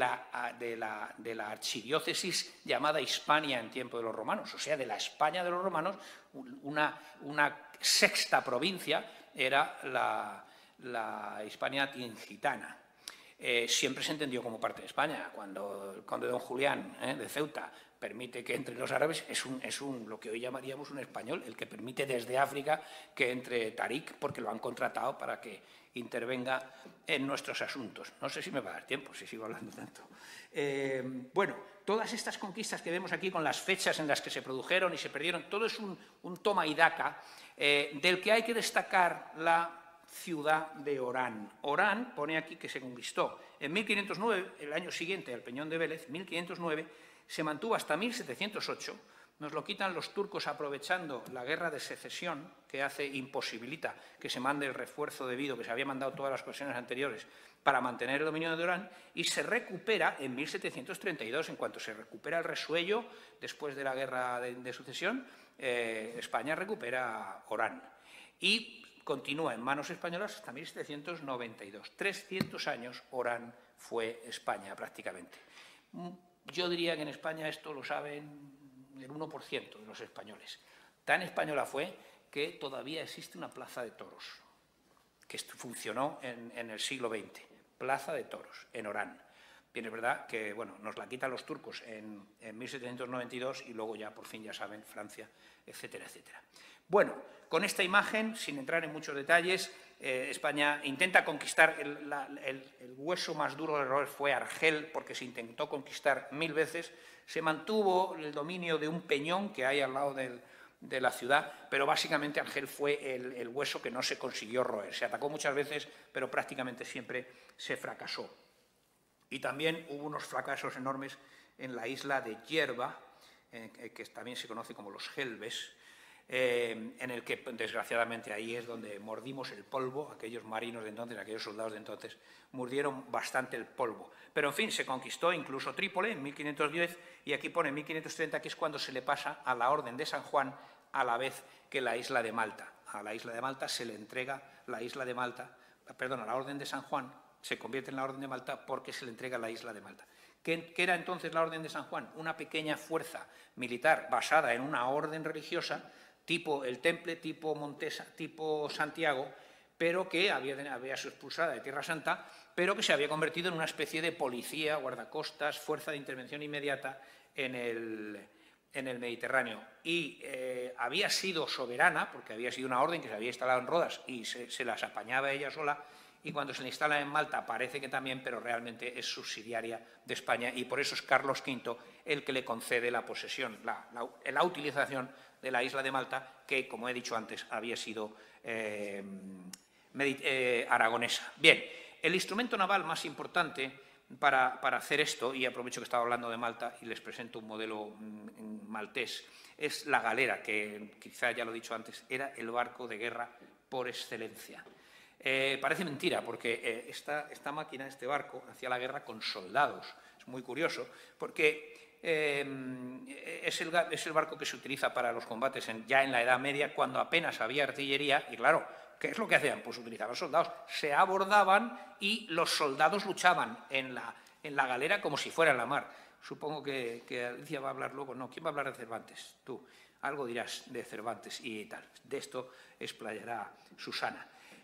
[SPEAKER 2] la archidiócesis llamada Hispania en tiempo de los romanos, o sea, de la España de los romanos, una sexta provincia era la Hispania tingitana. Siempre se entendió como parte de España. Cuando el conde don Julián de Ceuta permite que entre los árabes, es lo que hoy llamaríamos un español, el que permite desde África que entre Tarik, porque lo han contratado para que intervenga en nuestros asuntos. No sé si me va a dar tiempo, si sigo hablando tanto. Bueno, todas estas conquistas que vemos aquí con las fechas en las que se produjeron y se perdieron, todo es un toma y daca del que hay que destacar la ciudad de Orán. Orán pone aquí que se conquistó en 1509, el año siguiente al Peñón de Vélez, 1509, se mantuvo hasta 1708, nos lo quitan los turcos aprovechando la guerra de secesión que imposibilita que se mande el refuerzo debido que se había mandado todas las ocasiones anteriores para mantener el dominio de Orán, y se recupera en 1732, en cuanto se recupera el resuello después de la guerra de sucesión, España recupera Orán y continúa en manos españolas hasta 1792. 300 años Orán fue España prácticamente. Yo diría que en España esto lo saben el 1% de los españoles. Tan española fue que todavía existe una plaza de toros, que funcionó en el siglo XX. Plaza de toros, en Orán. Bien, es verdad que bueno, nos la quitan los turcos en 1792 y luego ya, por fin, ya saben, Francia, etcétera, etcétera. Bueno, con esta imagen, sin entrar en muchos detalles, España intenta conquistar, el hueso más duro del error fue Argel, porque se intentó conquistar 1000 veces, se mantuvo el dominio de un peñón que hay al lado de la ciudad, pero básicamente Argel fue el hueso que no se consiguió roer. Se atacó muchas veces, pero prácticamente siempre se fracasó. Y también hubo unos fracasos enormes en la isla de Yerba, que también se conoce como los Gelbes, en el que, desgraciadamente, ahí es donde mordimos el polvo, aquellos marinos de entonces, aquellos soldados de entonces, mordieron bastante el polvo. Pero, en fin, se conquistó incluso Trípoli en 1510, y aquí pone 1530, que es cuando se le pasa a la Orden de San Juan, a la vez que la isla de Malta. A la isla de Malta se le entrega la isla de Malta, perdón, a la Orden de San Juan, se convierte en la Orden de Malta porque se le entrega la isla de Malta. ¿Qué era entonces la Orden de San Juan? Una pequeña fuerza militar basada en una orden religiosa, tipo el Temple, tipo Montesa, tipo Santiago, pero que había sido expulsada de Tierra Santa, pero que se había convertido en una especie de policía, guardacostas, fuerza de intervención inmediata en el Mediterráneo. Y había sido soberana, porque había sido una orden que se había instalado en Rodas y se las apañaba ella sola, y cuando se le instala en Malta parece que también, pero realmente es subsidiaria de España, y por eso es Carlos V el que le concede la posesión, la utilización de la isla de Malta, que, como he dicho antes, había sido aragonesa. Bien, el instrumento naval más importante para hacer esto, y aprovecho que estaba hablando de Malta y les presento un modelo maltés, es la galera, que quizá ya lo he dicho antes, era el barco de guerra por excelencia. Parece mentira, porque esta máquina, este barco, hacía la guerra con soldados. Es muy curioso, porque es el barco que se utiliza para los combates ya en la Edad Media, cuando apenas había artillería, y claro, ¿qué es lo que hacían? Pues utilizaban soldados. Se abordaban y los soldados luchaban en la galera como si fuera en la mar. Supongo que Alicia va a hablar luego. No, ¿quién va a hablar de Cervantes? Tú. Algo dirás de Cervantes y tal. De esto explayará Susana.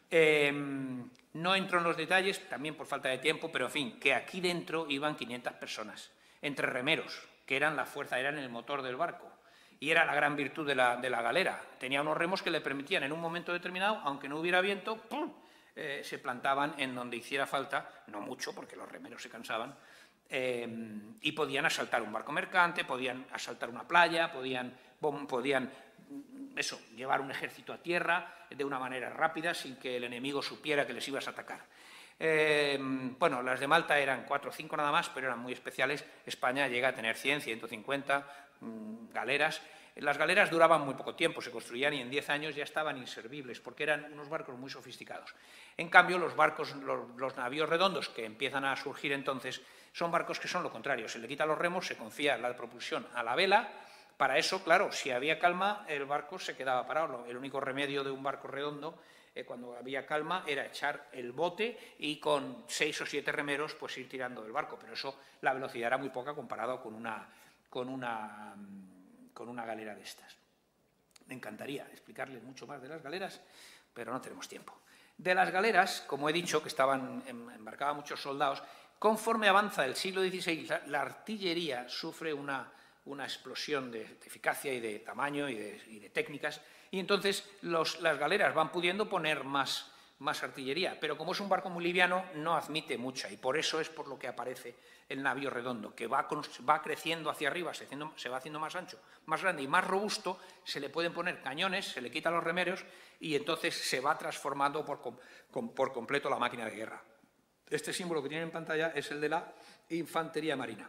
[SPEAKER 2] No entro en los detalles, también por falta de tiempo, pero en fin, que aquí dentro iban 500 personas, entre remeros, que eran la fuerza, eran el motor del barco. Y era la gran virtud de la galera. Tenía unos remos que le permitían, en un momento determinado, aunque no hubiera viento, ¡pum!, se plantaban en donde hiciera falta, no mucho, porque los remeros se cansaban, y podían asaltar un barco mercante, podían asaltar una playa, podían llevar un ejército a tierra de una manera rápida, sin que el enemigo supiera que les ibas a atacar. Bueno, las de Malta eran 4 o 5 nada más, pero eran muy especiales. España llega a tener 100, 150 galeras. Las galeras duraban muy poco tiempo, se construían y en 10 años ya estaban inservibles, porque eran unos barcos muy sofisticados. En cambio, los navíos redondos que empiezan a surgir entonces son barcos que son lo contrario. Se le quitan los remos, se confía la propulsión a la vela. Para eso, claro, si había calma, el barco se quedaba parado. El único remedio de un barco redondo, cuando había calma, era echar el bote y con 6 o 7 remeros pues ir tirando del barco. Pero eso, la velocidad era muy poca comparado con una galera de estas. Me encantaría explicarles mucho más de las galeras, pero no tenemos tiempo. De las galeras, como he dicho, que embarcaban muchos soldados, conforme avanza el siglo XVI, la artillería sufre una explosión de eficacia y de tamaño y de técnicas, y entonces las galeras van pudiendo poner más artillería, pero como es un barco muy liviano, no admite mucha, y por eso es por lo que aparece el navío redondo, que va creciendo hacia arriba, se va haciendo más ancho, más grande y más robusto, se le pueden poner cañones, se le quitan los remeros, y entonces se va transformando por completo la máquina de guerra. Este símbolo que tienen en pantalla es el de la infantería marina.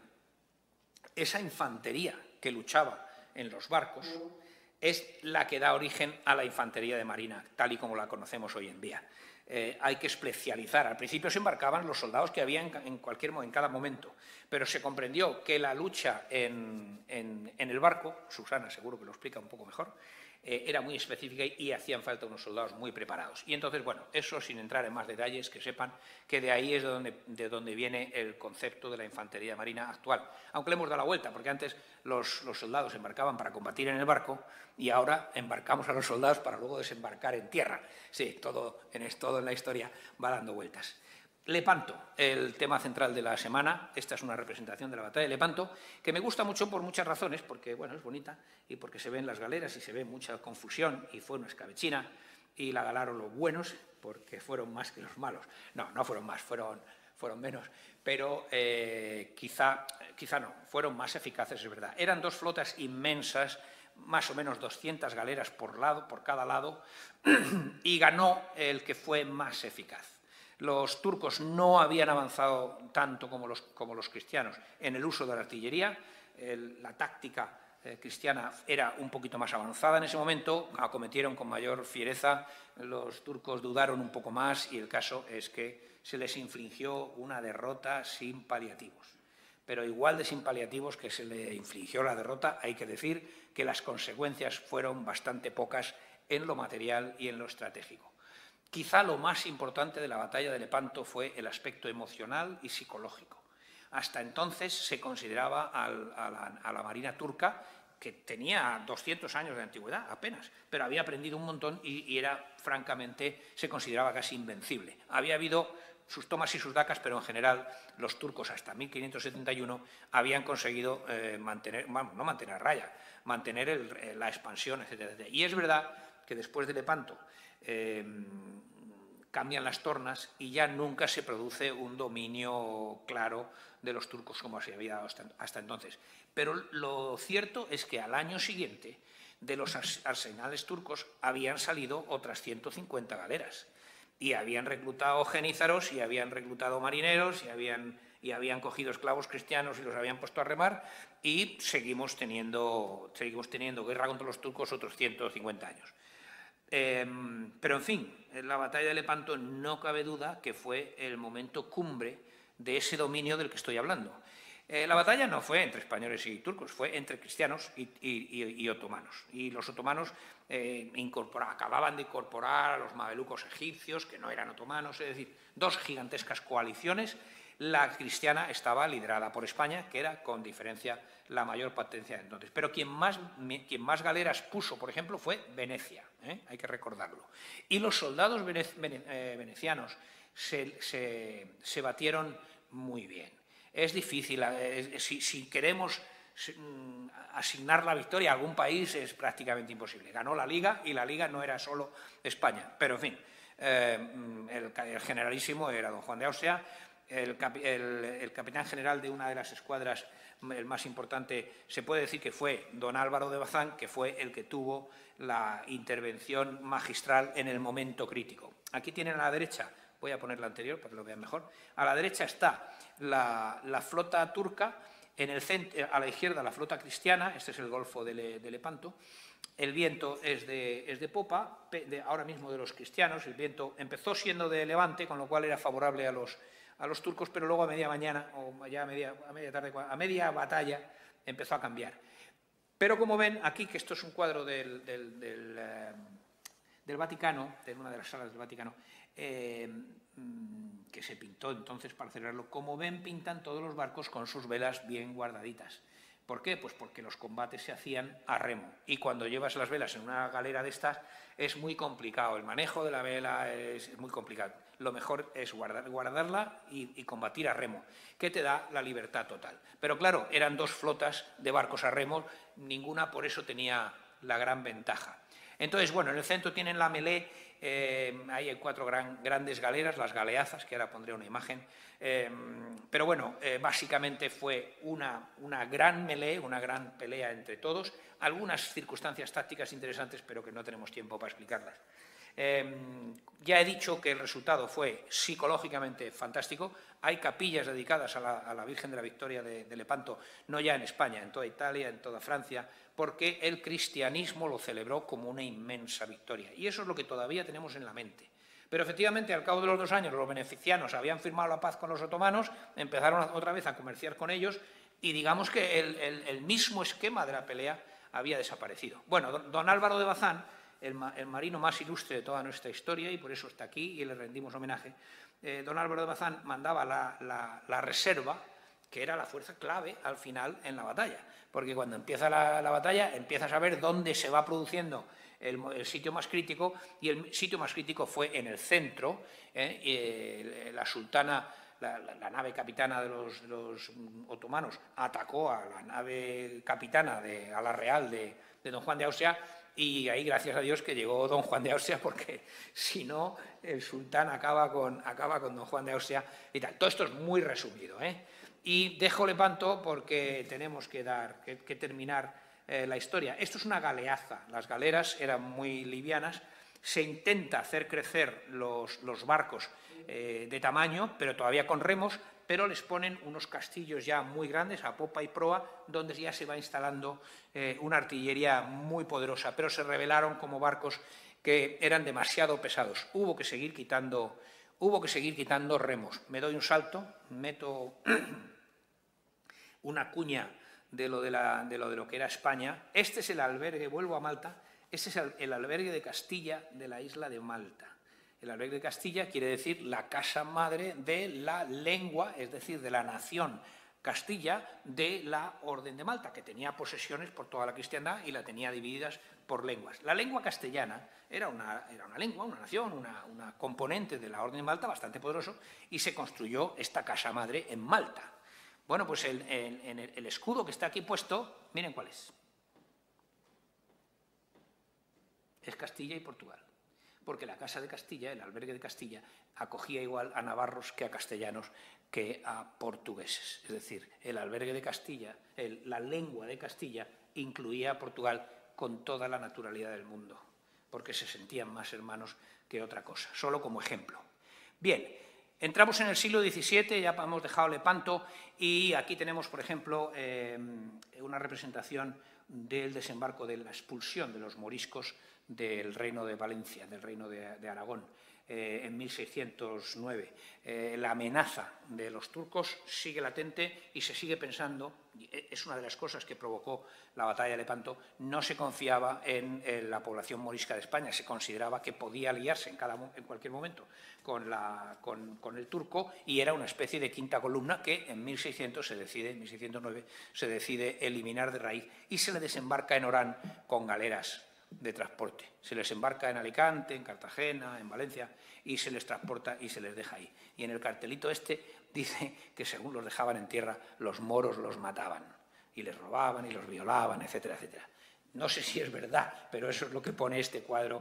[SPEAKER 2] Esa infantería que luchaba en los barcos es la que da origen a la infantería de marina, tal y como la conocemos hoy en día. Hay que especializar. Al principio se embarcaban los soldados que había en cada momento, pero se comprendió que la lucha en el barco, Susana seguro que lo explica un poco mejor, era muy específica y hacían falta unos soldados muy preparados. Y entonces, bueno, eso sin entrar en más detalles, que sepan que de ahí es de donde viene el concepto de la infantería marina actual. Aunque le hemos dado la vuelta, porque antes los soldados embarcaban para combatir en el barco y ahora embarcamos a los soldados para luego desembarcar en tierra. Sí, todo en la historia va dando vueltas. Lepanto, el tema central de la semana. Esta es una representación de la batalla de Lepanto, que me gusta mucho por muchas razones, porque bueno, es bonita y porque se ven las galeras y se ve mucha confusión, y fue una escabechina, y la galaron los buenos porque fueron más que los malos. No fueron más, fueron menos, pero quizá no, fueron más eficaces, es verdad. Eran 2 flotas inmensas, más o menos 200 galeras por cada lado, y ganó el que fue más eficaz. Los turcos no habían avanzado tanto como los cristianos en el uso de la artillería. La táctica cristiana era un poquito más avanzada en ese momento, acometieron con mayor fiereza, los turcos dudaron un poco más y el caso es que se les infligió una derrota sin paliativos. Pero igual de sin paliativos que se le infligió la derrota, hay que decir que las consecuencias fueron bastante pocas en lo material y en lo estratégico. Quizá lo más importante de la batalla de Lepanto fue el aspecto emocional y psicológico. Hasta entonces se consideraba a la marina turca, que tenía 200 años de antigüedad apenas, pero había aprendido un montón y era, francamente, se consideraba casi invencible. Había habido sus tomas y sus dacas, pero en general los turcos hasta 1571 habían conseguido mantener, bueno, no mantener raya, mantener la expansión, etcétera, etcétera. Y es verdad que después de Lepanto cambian las tornas y ya nunca se produce un dominio claro de los turcos como se había dado hasta entonces. Pero lo cierto es que al año siguiente de los arsenales turcos habían salido otras 150 galeras y habían reclutado genízaros y habían reclutado marineros y habían cogido esclavos cristianos y los habían puesto a remar y seguimos teniendo guerra contra los turcos otros 150 años. Pero, en fin, la batalla de Lepanto no cabe duda que fue el momento cumbre de ese dominio del que estoy hablando. La batalla no fue entre españoles y turcos, fue entre cristianos y otomanos. Y los otomanos acababan de incorporar a los mamelucos egipcios, que no eran otomanos, es decir, dos gigantescas coaliciones. La cristiana estaba liderada por España, que era, con diferencia, la mayor potencia de entonces. Pero quien más galeras puso, por ejemplo, fue Venecia, hay que recordarlo. Y los soldados venecianos se batieron muy bien. Es difícil, si queremos asignar la victoria a algún país es prácticamente imposible. Ganó la Liga y la Liga no era solo España, pero en fin, el generalísimo era don Juan de Austria, el capitán general de una de las escuadras, el más importante, se puede decir que fue don Álvaro de Bazán, que fue el que tuvo la intervención magistral en el momento crítico. Aquí tienen a la derecha, voy a poner la anterior para que lo vean mejor, a la derecha está la flota turca, en el centro, a la izquierda la flota cristiana, este es el Golfo de Lepanto, el viento es de popa, ahora mismo de los cristianos, el viento empezó siendo de levante, con lo cual era favorable a los turcos, pero luego a media mañana, o ya a media tarde, a media batalla, empezó a cambiar. Pero como ven aquí, que esto es un cuadro del Vaticano, de una de las salas del Vaticano, que se pintó entonces para celebrarlo, como ven, pintan todos los barcos con sus velas bien guardaditas. ¿Por qué? Pues porque los combates se hacían a remo y cuando llevas las velas en una galera de estas es muy complicado, el manejo de la vela es muy complicado. Lo mejor es guardarla y combatir a remo, que te da la libertad total. Pero claro, eran dos flotas de barcos a remo, ninguna por eso tenía la gran ventaja. Entonces, bueno, en el centro tienen la melé, ahí hay cuatro grandes galeras, las galeazas, que ahora pondré una imagen, pero bueno, básicamente fue una gran melé, una gran pelea entre todos, algunas circunstancias tácticas interesantes, pero que no tenemos tiempo para explicarlas. Ya he dicho que el resultado fue psicológicamente fantástico. Hay capillas dedicadas a la Virgen de la Victoria de Lepanto, no ya en España, en toda Italia, en toda Francia, porque el cristianismo lo celebró como una inmensa victoria. Y eso es lo que todavía tenemos en la mente. Pero efectivamente, al cabo de los 2 años, los venecianos habían firmado la paz con los otomanos, empezaron otra vez a comerciar con ellos y digamos que el mismo esquema de la pelea había desaparecido. Bueno, don Álvaro de Bazán, el marino más ilustre de toda nuestra historia, y por eso está aquí y le rendimos homenaje, don Álvaro de Bazán mandaba la reserva, que era la fuerza clave al final en la batalla, porque cuando empieza la batalla empiezas a ver dónde se va produciendo el sitio más crítico, y el sitio más crítico fue en el centro, la sultana, la nave capitana de los otomanos atacó a la nave capitana, a la real de don Juan de Austria, y ahí, gracias a Dios, que llegó don Juan de Austria, porque si no, el sultán acaba con don Juan de Austria y tal. Todo esto es muy resumido, Y dejo Lepanto porque tenemos que terminar la historia. Esto es una galeaza. Las galeras eran muy livianas. Se intenta hacer crecer los barcos de tamaño, pero todavía con remos, pero les ponen unos castillos ya muy grandes a popa y proa, donde ya se va instalando una artillería muy poderosa, pero se revelaron como barcos que eran demasiado pesados. Hubo que seguir quitando remos. Me doy un salto, meto una cuña de lo que era España. Este es el albergue, vuelvo a Malta, este es el albergue de Castilla de la isla de Malta. El albergue de Castilla quiere decir la casa madre de la lengua, es decir, de la nación Castilla de la Orden de Malta, que tenía posesiones por toda la cristiandad y la tenía divididas por lenguas. La lengua castellana era una lengua, una nación, una componente de la Orden de Malta bastante poderoso, y se construyó esta casa madre en Malta. Bueno, pues el escudo que está aquí puesto, miren cuál es. Es Castilla y Portugal, porque la Casa de Castilla, el albergue de Castilla, acogía igual a navarros que a castellanos que a portugueses. Es decir, el albergue de Castilla, la lengua de Castilla, incluía a Portugal con toda la naturalidad del mundo, porque se sentían más hermanos que otra cosa, solo como ejemplo. Bien, entramos en el siglo XVII, ya hemos dejado Lepanto, y aquí tenemos, por ejemplo, una representación del desembarco, de la expulsión de los moriscos del reino de Valencia, del reino de Aragón, en 1609. La amenaza de los turcos sigue latente y se sigue pensando, es una de las cosas que provocó la batalla de Lepanto, no se confiaba en la población morisca de España, se consideraba que podía aliarse en cualquier momento con el turco, y era una especie de quinta columna que en 1609 se decide eliminar de raíz, y se le desembarca en Orán con galeras de transporte. Se les embarca en Alicante, en Cartagena, en Valencia, y se les transporta y se les deja ahí. Y en el cartelito este dice que según los dejaban en tierra, los moros los mataban y les robaban y los violaban, etcétera, etcétera. No sé si es verdad, pero eso es lo que pone este cuadro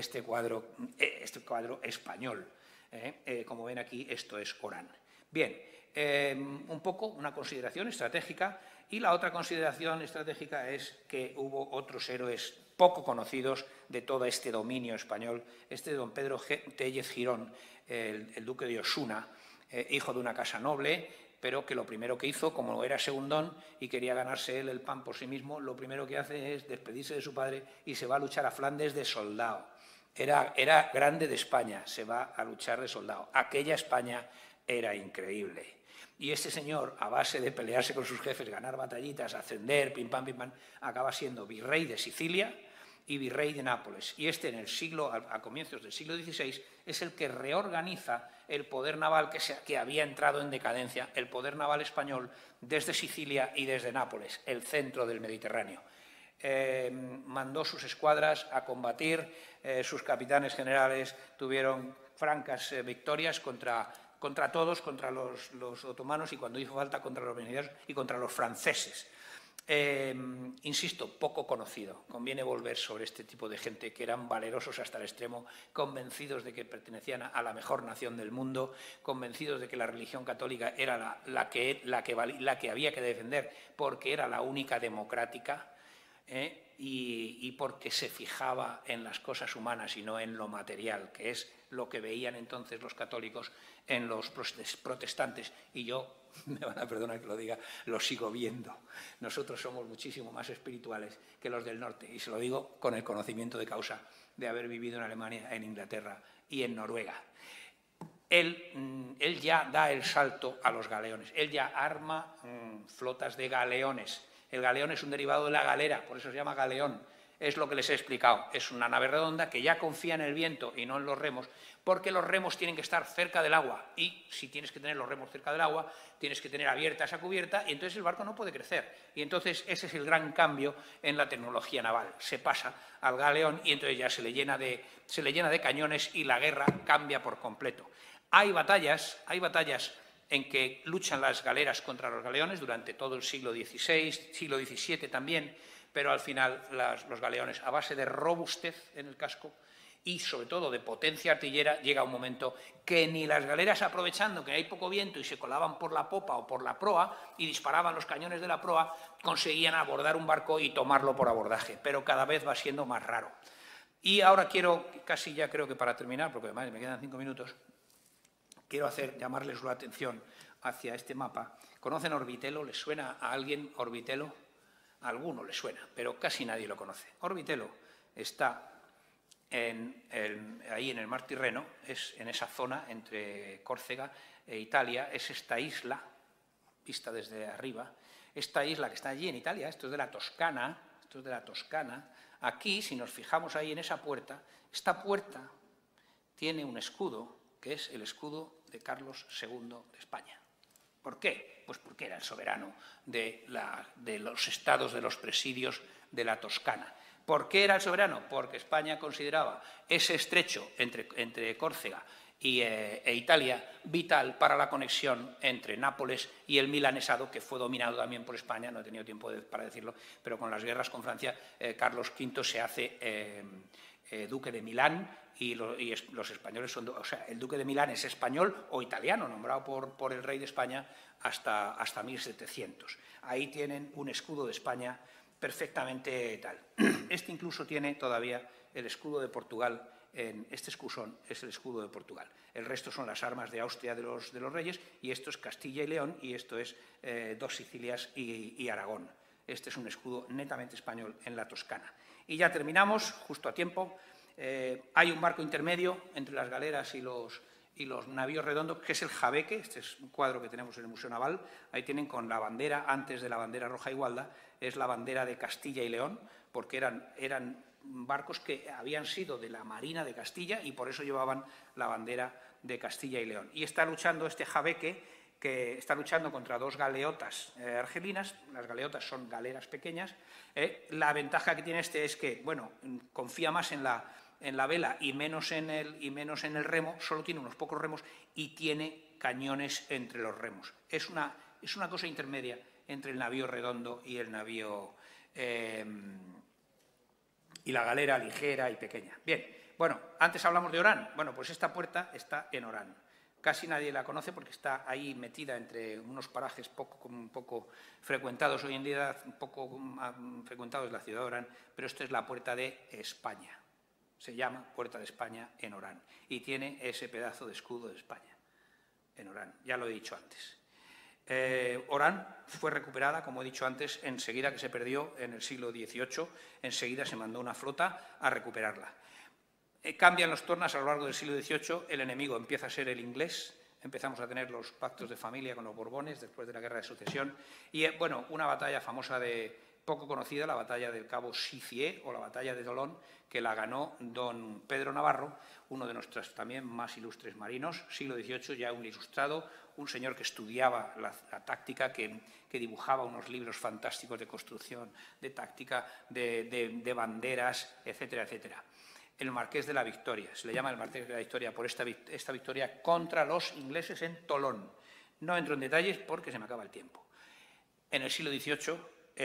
[SPEAKER 2] español. Como ven aquí, esto es Orán. Bien, un poco una consideración estratégica, y la otra consideración estratégica es que hubo otros héroes poco conocidos de todo este dominio español. Este de don Pedro Tellez Girón, el duque de Osuna, hijo de una casa noble, pero que lo primero que hizo, como era segundón y quería ganarse él el pan por sí mismo, lo primero que hace es despedirse de su padre y se va a luchar a Flandes de soldado. Era grande de España, se va a luchar de soldado. Aquella España era increíble. Y este señor, a base de pelearse con sus jefes, ganar batallitas, ascender, pim pam, acaba siendo virrey de Sicilia y virrey de Nápoles. Y este, a comienzos del siglo XVI, es el que reorganiza el poder naval que había entrado en decadencia, el poder naval español desde Sicilia y desde Nápoles, el centro del Mediterráneo. Mandó sus escuadras a combatir, sus capitanes generales tuvieron francas victorias contra todos, contra los otomanos, y cuando hizo falta contra los venecianos y contra los franceses. Insisto, poco conocido. Conviene volver sobre este tipo de gente que eran valerosos hasta el extremo, convencidos de que pertenecían a la mejor nación del mundo, convencidos de que la religión católica era la que había que defender porque era la única democrática, y porque se fijaba en las cosas humanas y no en lo material, que es lo que veían entonces los católicos en los protestantes, y yo, me van a perdonar que lo diga, lo sigo viendo. Nosotros somos muchísimo más espirituales que los del norte, y se lo digo con el conocimiento de causa de haber vivido en Alemania, en Inglaterra y en Noruega. Él ya da el salto a los galeones, él ya arma flotas de galeones. El galeón es un derivado de la galera, por eso se llama galeón. Es lo que les he explicado. Es una nave redonda que ya confía en el viento y no en los remos, porque los remos tienen que estar cerca del agua, y si tienes que tener los remos cerca del agua, tienes que tener abierta esa cubierta, y entonces el barco no puede crecer. Y entonces ese es el gran cambio en la tecnología naval. Se pasa al galeón y entonces ya se le llena de cañones y la guerra cambia por completo. Hay batallas en que luchan las galeras contra los galeones durante todo el siglo XVI, siglo XVII también, pero al final los galeones, a base de robustez en el casco y sobre todo de potencia artillera, llega un momento que ni las galeras, aprovechando que hay poco viento y se colaban por la popa o por la proa y disparaban los cañones de la proa, conseguían abordar un barco y tomarlo por abordaje, pero cada vez va siendo más raro. Y ahora quiero, casi ya creo que para terminar, porque además me quedan 5 minutos, quiero llamarles la atención hacia este mapa. ¿Conocen Orbitello? ¿Les suena a alguien Orbitello? A alguno le suena, pero casi nadie lo conoce. Orbitello está ahí en el Mar Tirreno, es en esa zona entre Córcega e Italia, es esta isla, vista desde arriba, esta isla que está allí en Italia, esto es de la Toscana, Aquí, si nos fijamos ahí en esa puerta, esta puerta tiene un escudo, que es el escudo de Carlos II de España. ¿Por qué? Pues porque era el soberano de los estados, de los presidios de la Toscana. ¿Por qué era el soberano? Porque España consideraba ese estrecho entre Córcega e Italia vital para la conexión entre Nápoles y el milanesado, que fue dominado también por España, no he tenido tiempo para decirlo, pero con las guerras con Francia, Carlos V se hace duque de Milán y los españoles son... O sea, el duque de Milán es español o italiano, nombrado por el rey de España hasta 1700. Ahí tienen un escudo de España perfectamente tal. Este incluso tiene todavía el escudo de Portugal. Este escusón es el escudo de Portugal. El resto son las armas de Austria de los reyes, y esto es Castilla y León, y esto es dos Sicilias y Aragón. Este es un escudo netamente español en la Toscana. Y ya terminamos, justo a tiempo. Hay un barco intermedio entre las galeras y los navíos redondos, que es el jabeque. Este es un cuadro que tenemos en el Museo Naval. Ahí tienen con la bandera, antes de la bandera roja y gualda, es la bandera de Castilla y León, porque eran barcos que habían sido de la Marina de Castilla y por eso llevaban la bandera de Castilla y León. Y está luchando este jabeque, que está luchando contra dos galeotas argelinas. Las galeotas son galeras pequeñas. La ventaja que tiene este es que, bueno, confía más en la vela y menos en el remo, solo tiene unos pocos remos y tiene cañones entre los remos. Es una cosa intermedia entre el navío redondo y el navío... y la galera ligera y pequeña. Bien, bueno, antes hablamos de Orán. Bueno, pues esta puerta está en Orán. Casi nadie la conoce porque está ahí metida entre unos parajes poco frecuentados hoy en día, poco frecuentados de la ciudad de Orán, pero esta es la puerta de España. Se llama Puerta de España en Orán y tiene ese pedazo de escudo de España en Orán. Ya lo he dicho antes. Orán fue recuperada, como he dicho antes, enseguida que se perdió en el siglo XVIII, enseguida se mandó una flota a recuperarla. Cambian los tornos a lo largo del siglo XVIII, el enemigo empieza a ser el inglés, empezamos a tener los pactos de familia con los Borbones después de la Guerra de Sucesión y, bueno, una batalla famosa poco conocida, la batalla del Cabo Sifié o la batalla de Dolón, que la ganó don Pedro Navarro, uno de nuestros también más ilustres marinos, siglo XVIII, ya un ilustrado, un señor que estudiaba la táctica, que dibujaba unos libros fantásticos de construcción, de táctica, de banderas, etcétera, etcétera. El Marqués de la Victoria, se le llama el Marqués de la Victoria por esta victoria contra los ingleses en Tolón. No entro en detalles porque se me acaba el tiempo. En el siglo XVIII,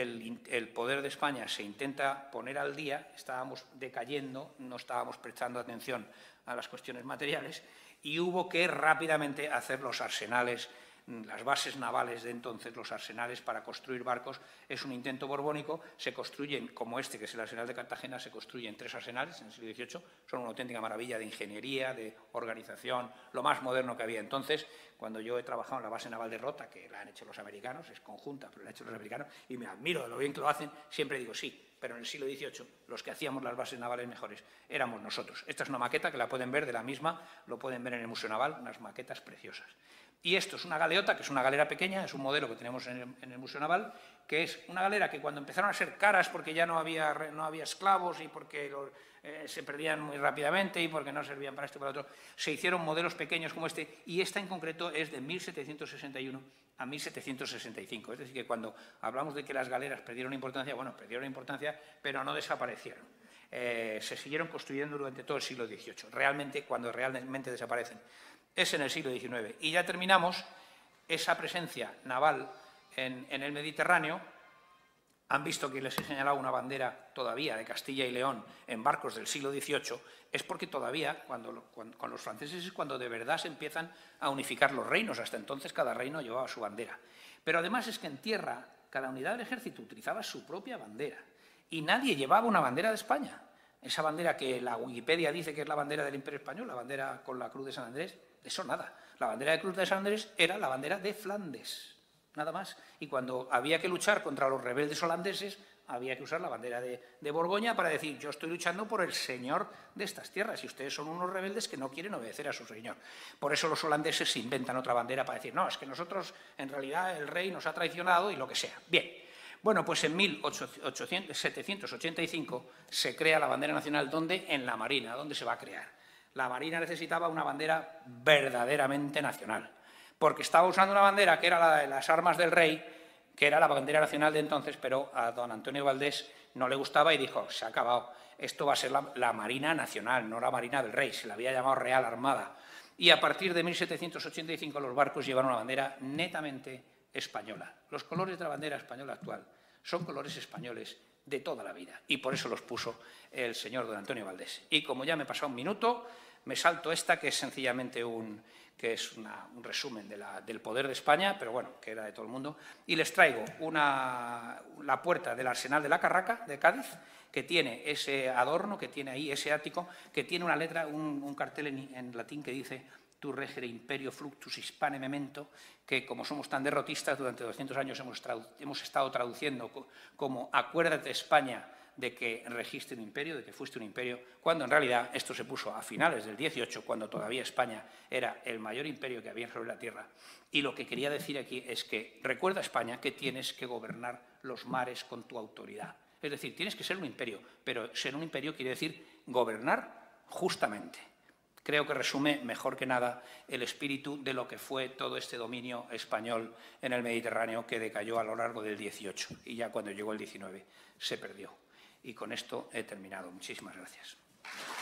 [SPEAKER 2] el poder de España se intenta poner al día, estábamos decayendo, no estábamos prestando atención a las cuestiones materiales y hubo que rápidamente hacer los arsenales, las bases navales de entonces, los arsenales para construir barcos. Es un intento borbónico, se construyen, como este, que es el arsenal de Cartagena, se construyen 3 arsenales en el siglo XVIII, son una auténtica maravilla de ingeniería, de organización, lo más moderno que había entonces. Cuando yo he trabajado en la base naval de Rota, que la han hecho los americanos, es conjunta, pero la han hecho los americanos, y me admiro de lo bien que lo hacen, siempre digo sí, pero en el siglo XVIII los que hacíamos las bases navales mejores éramos nosotros. Esta es una maqueta que la pueden ver de la misma, lo pueden ver en el Museo Naval, unas maquetas preciosas. Y esto es una galeota, que es una galera pequeña, es un modelo que tenemos en el Museo Naval, que es una galera que cuando empezaron a ser caras porque ya no había esclavos y porque se perdían muy rápidamente y porque no servían para esto y para otro, se hicieron modelos pequeños como este, y esta en concreto es de 1761 a 1765. Es decir, que cuando hablamos de que las galeras perdieron importancia, bueno, perdieron importancia, pero no desaparecieron. Se siguieron construyendo durante todo el siglo XVIII, cuando realmente desaparecen es en el siglo XIX. Y ya terminamos esa presencia naval en el Mediterráneo. Han visto que les he señalado una bandera todavía de Castilla y León en barcos del siglo XVIII, es porque todavía, con los franceses, es cuando de verdad se empiezan a unificar los reinos. Hasta entonces cada reino llevaba su bandera. Pero además es que en tierra cada unidad del ejército utilizaba su propia bandera y nadie llevaba una bandera de España. Esa bandera que la Wikipedia dice que es la bandera del Imperio Español, la bandera con la Cruz de San Andrés, eso nada. La bandera de Cruz de San Andrés era la bandera de Flandes, nada más. Y cuando había que luchar contra los rebeldes holandeses, había que usar la bandera de Borgoña para decir, yo estoy luchando por el señor de estas tierras y ustedes son unos rebeldes que no quieren obedecer a su señor. Por eso los holandeses se inventan otra bandera para decir, no, es que nosotros, en realidad, el rey nos ha traicionado y lo que sea. Bien, bueno, pues en 1785 se crea la bandera nacional. ¿Dónde? En la Marina. ¿Dónde se va a crear? La Marina necesitaba una bandera verdaderamente nacional, porque estaba usando una bandera que era la de las armas del rey, que era la bandera nacional de entonces, pero a don Antonio Valdés no le gustaba y dijo, se ha acabado, esto va a ser la Marina Nacional, no la Marina del Rey, se la había llamado Real Armada. Y a partir de 1785 los barcos llevaron una bandera netamente española. Los colores de la bandera española actual son colores españoles de toda la vida y por eso los puso el señor don Antonio Valdés. Y como ya me he pasado un minuto, me salto esta, que es sencillamente un resumen del poder de España, pero bueno, que era de todo el mundo, y les traigo la puerta del Arsenal de la Carraca, de Cádiz, que tiene ese adorno, que tiene ahí ese ático, que tiene una letra, un cartel en latín que dice «Tu regere imperio fluctus hispane memento», que como somos tan derrotistas, durante 200 años hemos estado traduciendo como «Acuérdate, España, de que registe un imperio, de que fuiste un imperio», cuando en realidad esto se puso a finales del 18, cuando todavía España era el mayor imperio que había sobre la tierra. Y lo que quería decir aquí es que recuerda, España, que tienes que gobernar los mares con tu autoridad. Es decir, tienes que ser un imperio, pero ser un imperio quiere decir gobernar justamente. Creo que resume mejor que nada el espíritu de lo que fue todo este dominio español en el Mediterráneo, que decayó a lo largo del 18 y ya cuando llegó el 19 se perdió. Y con esto he terminado. Muchísimas gracias.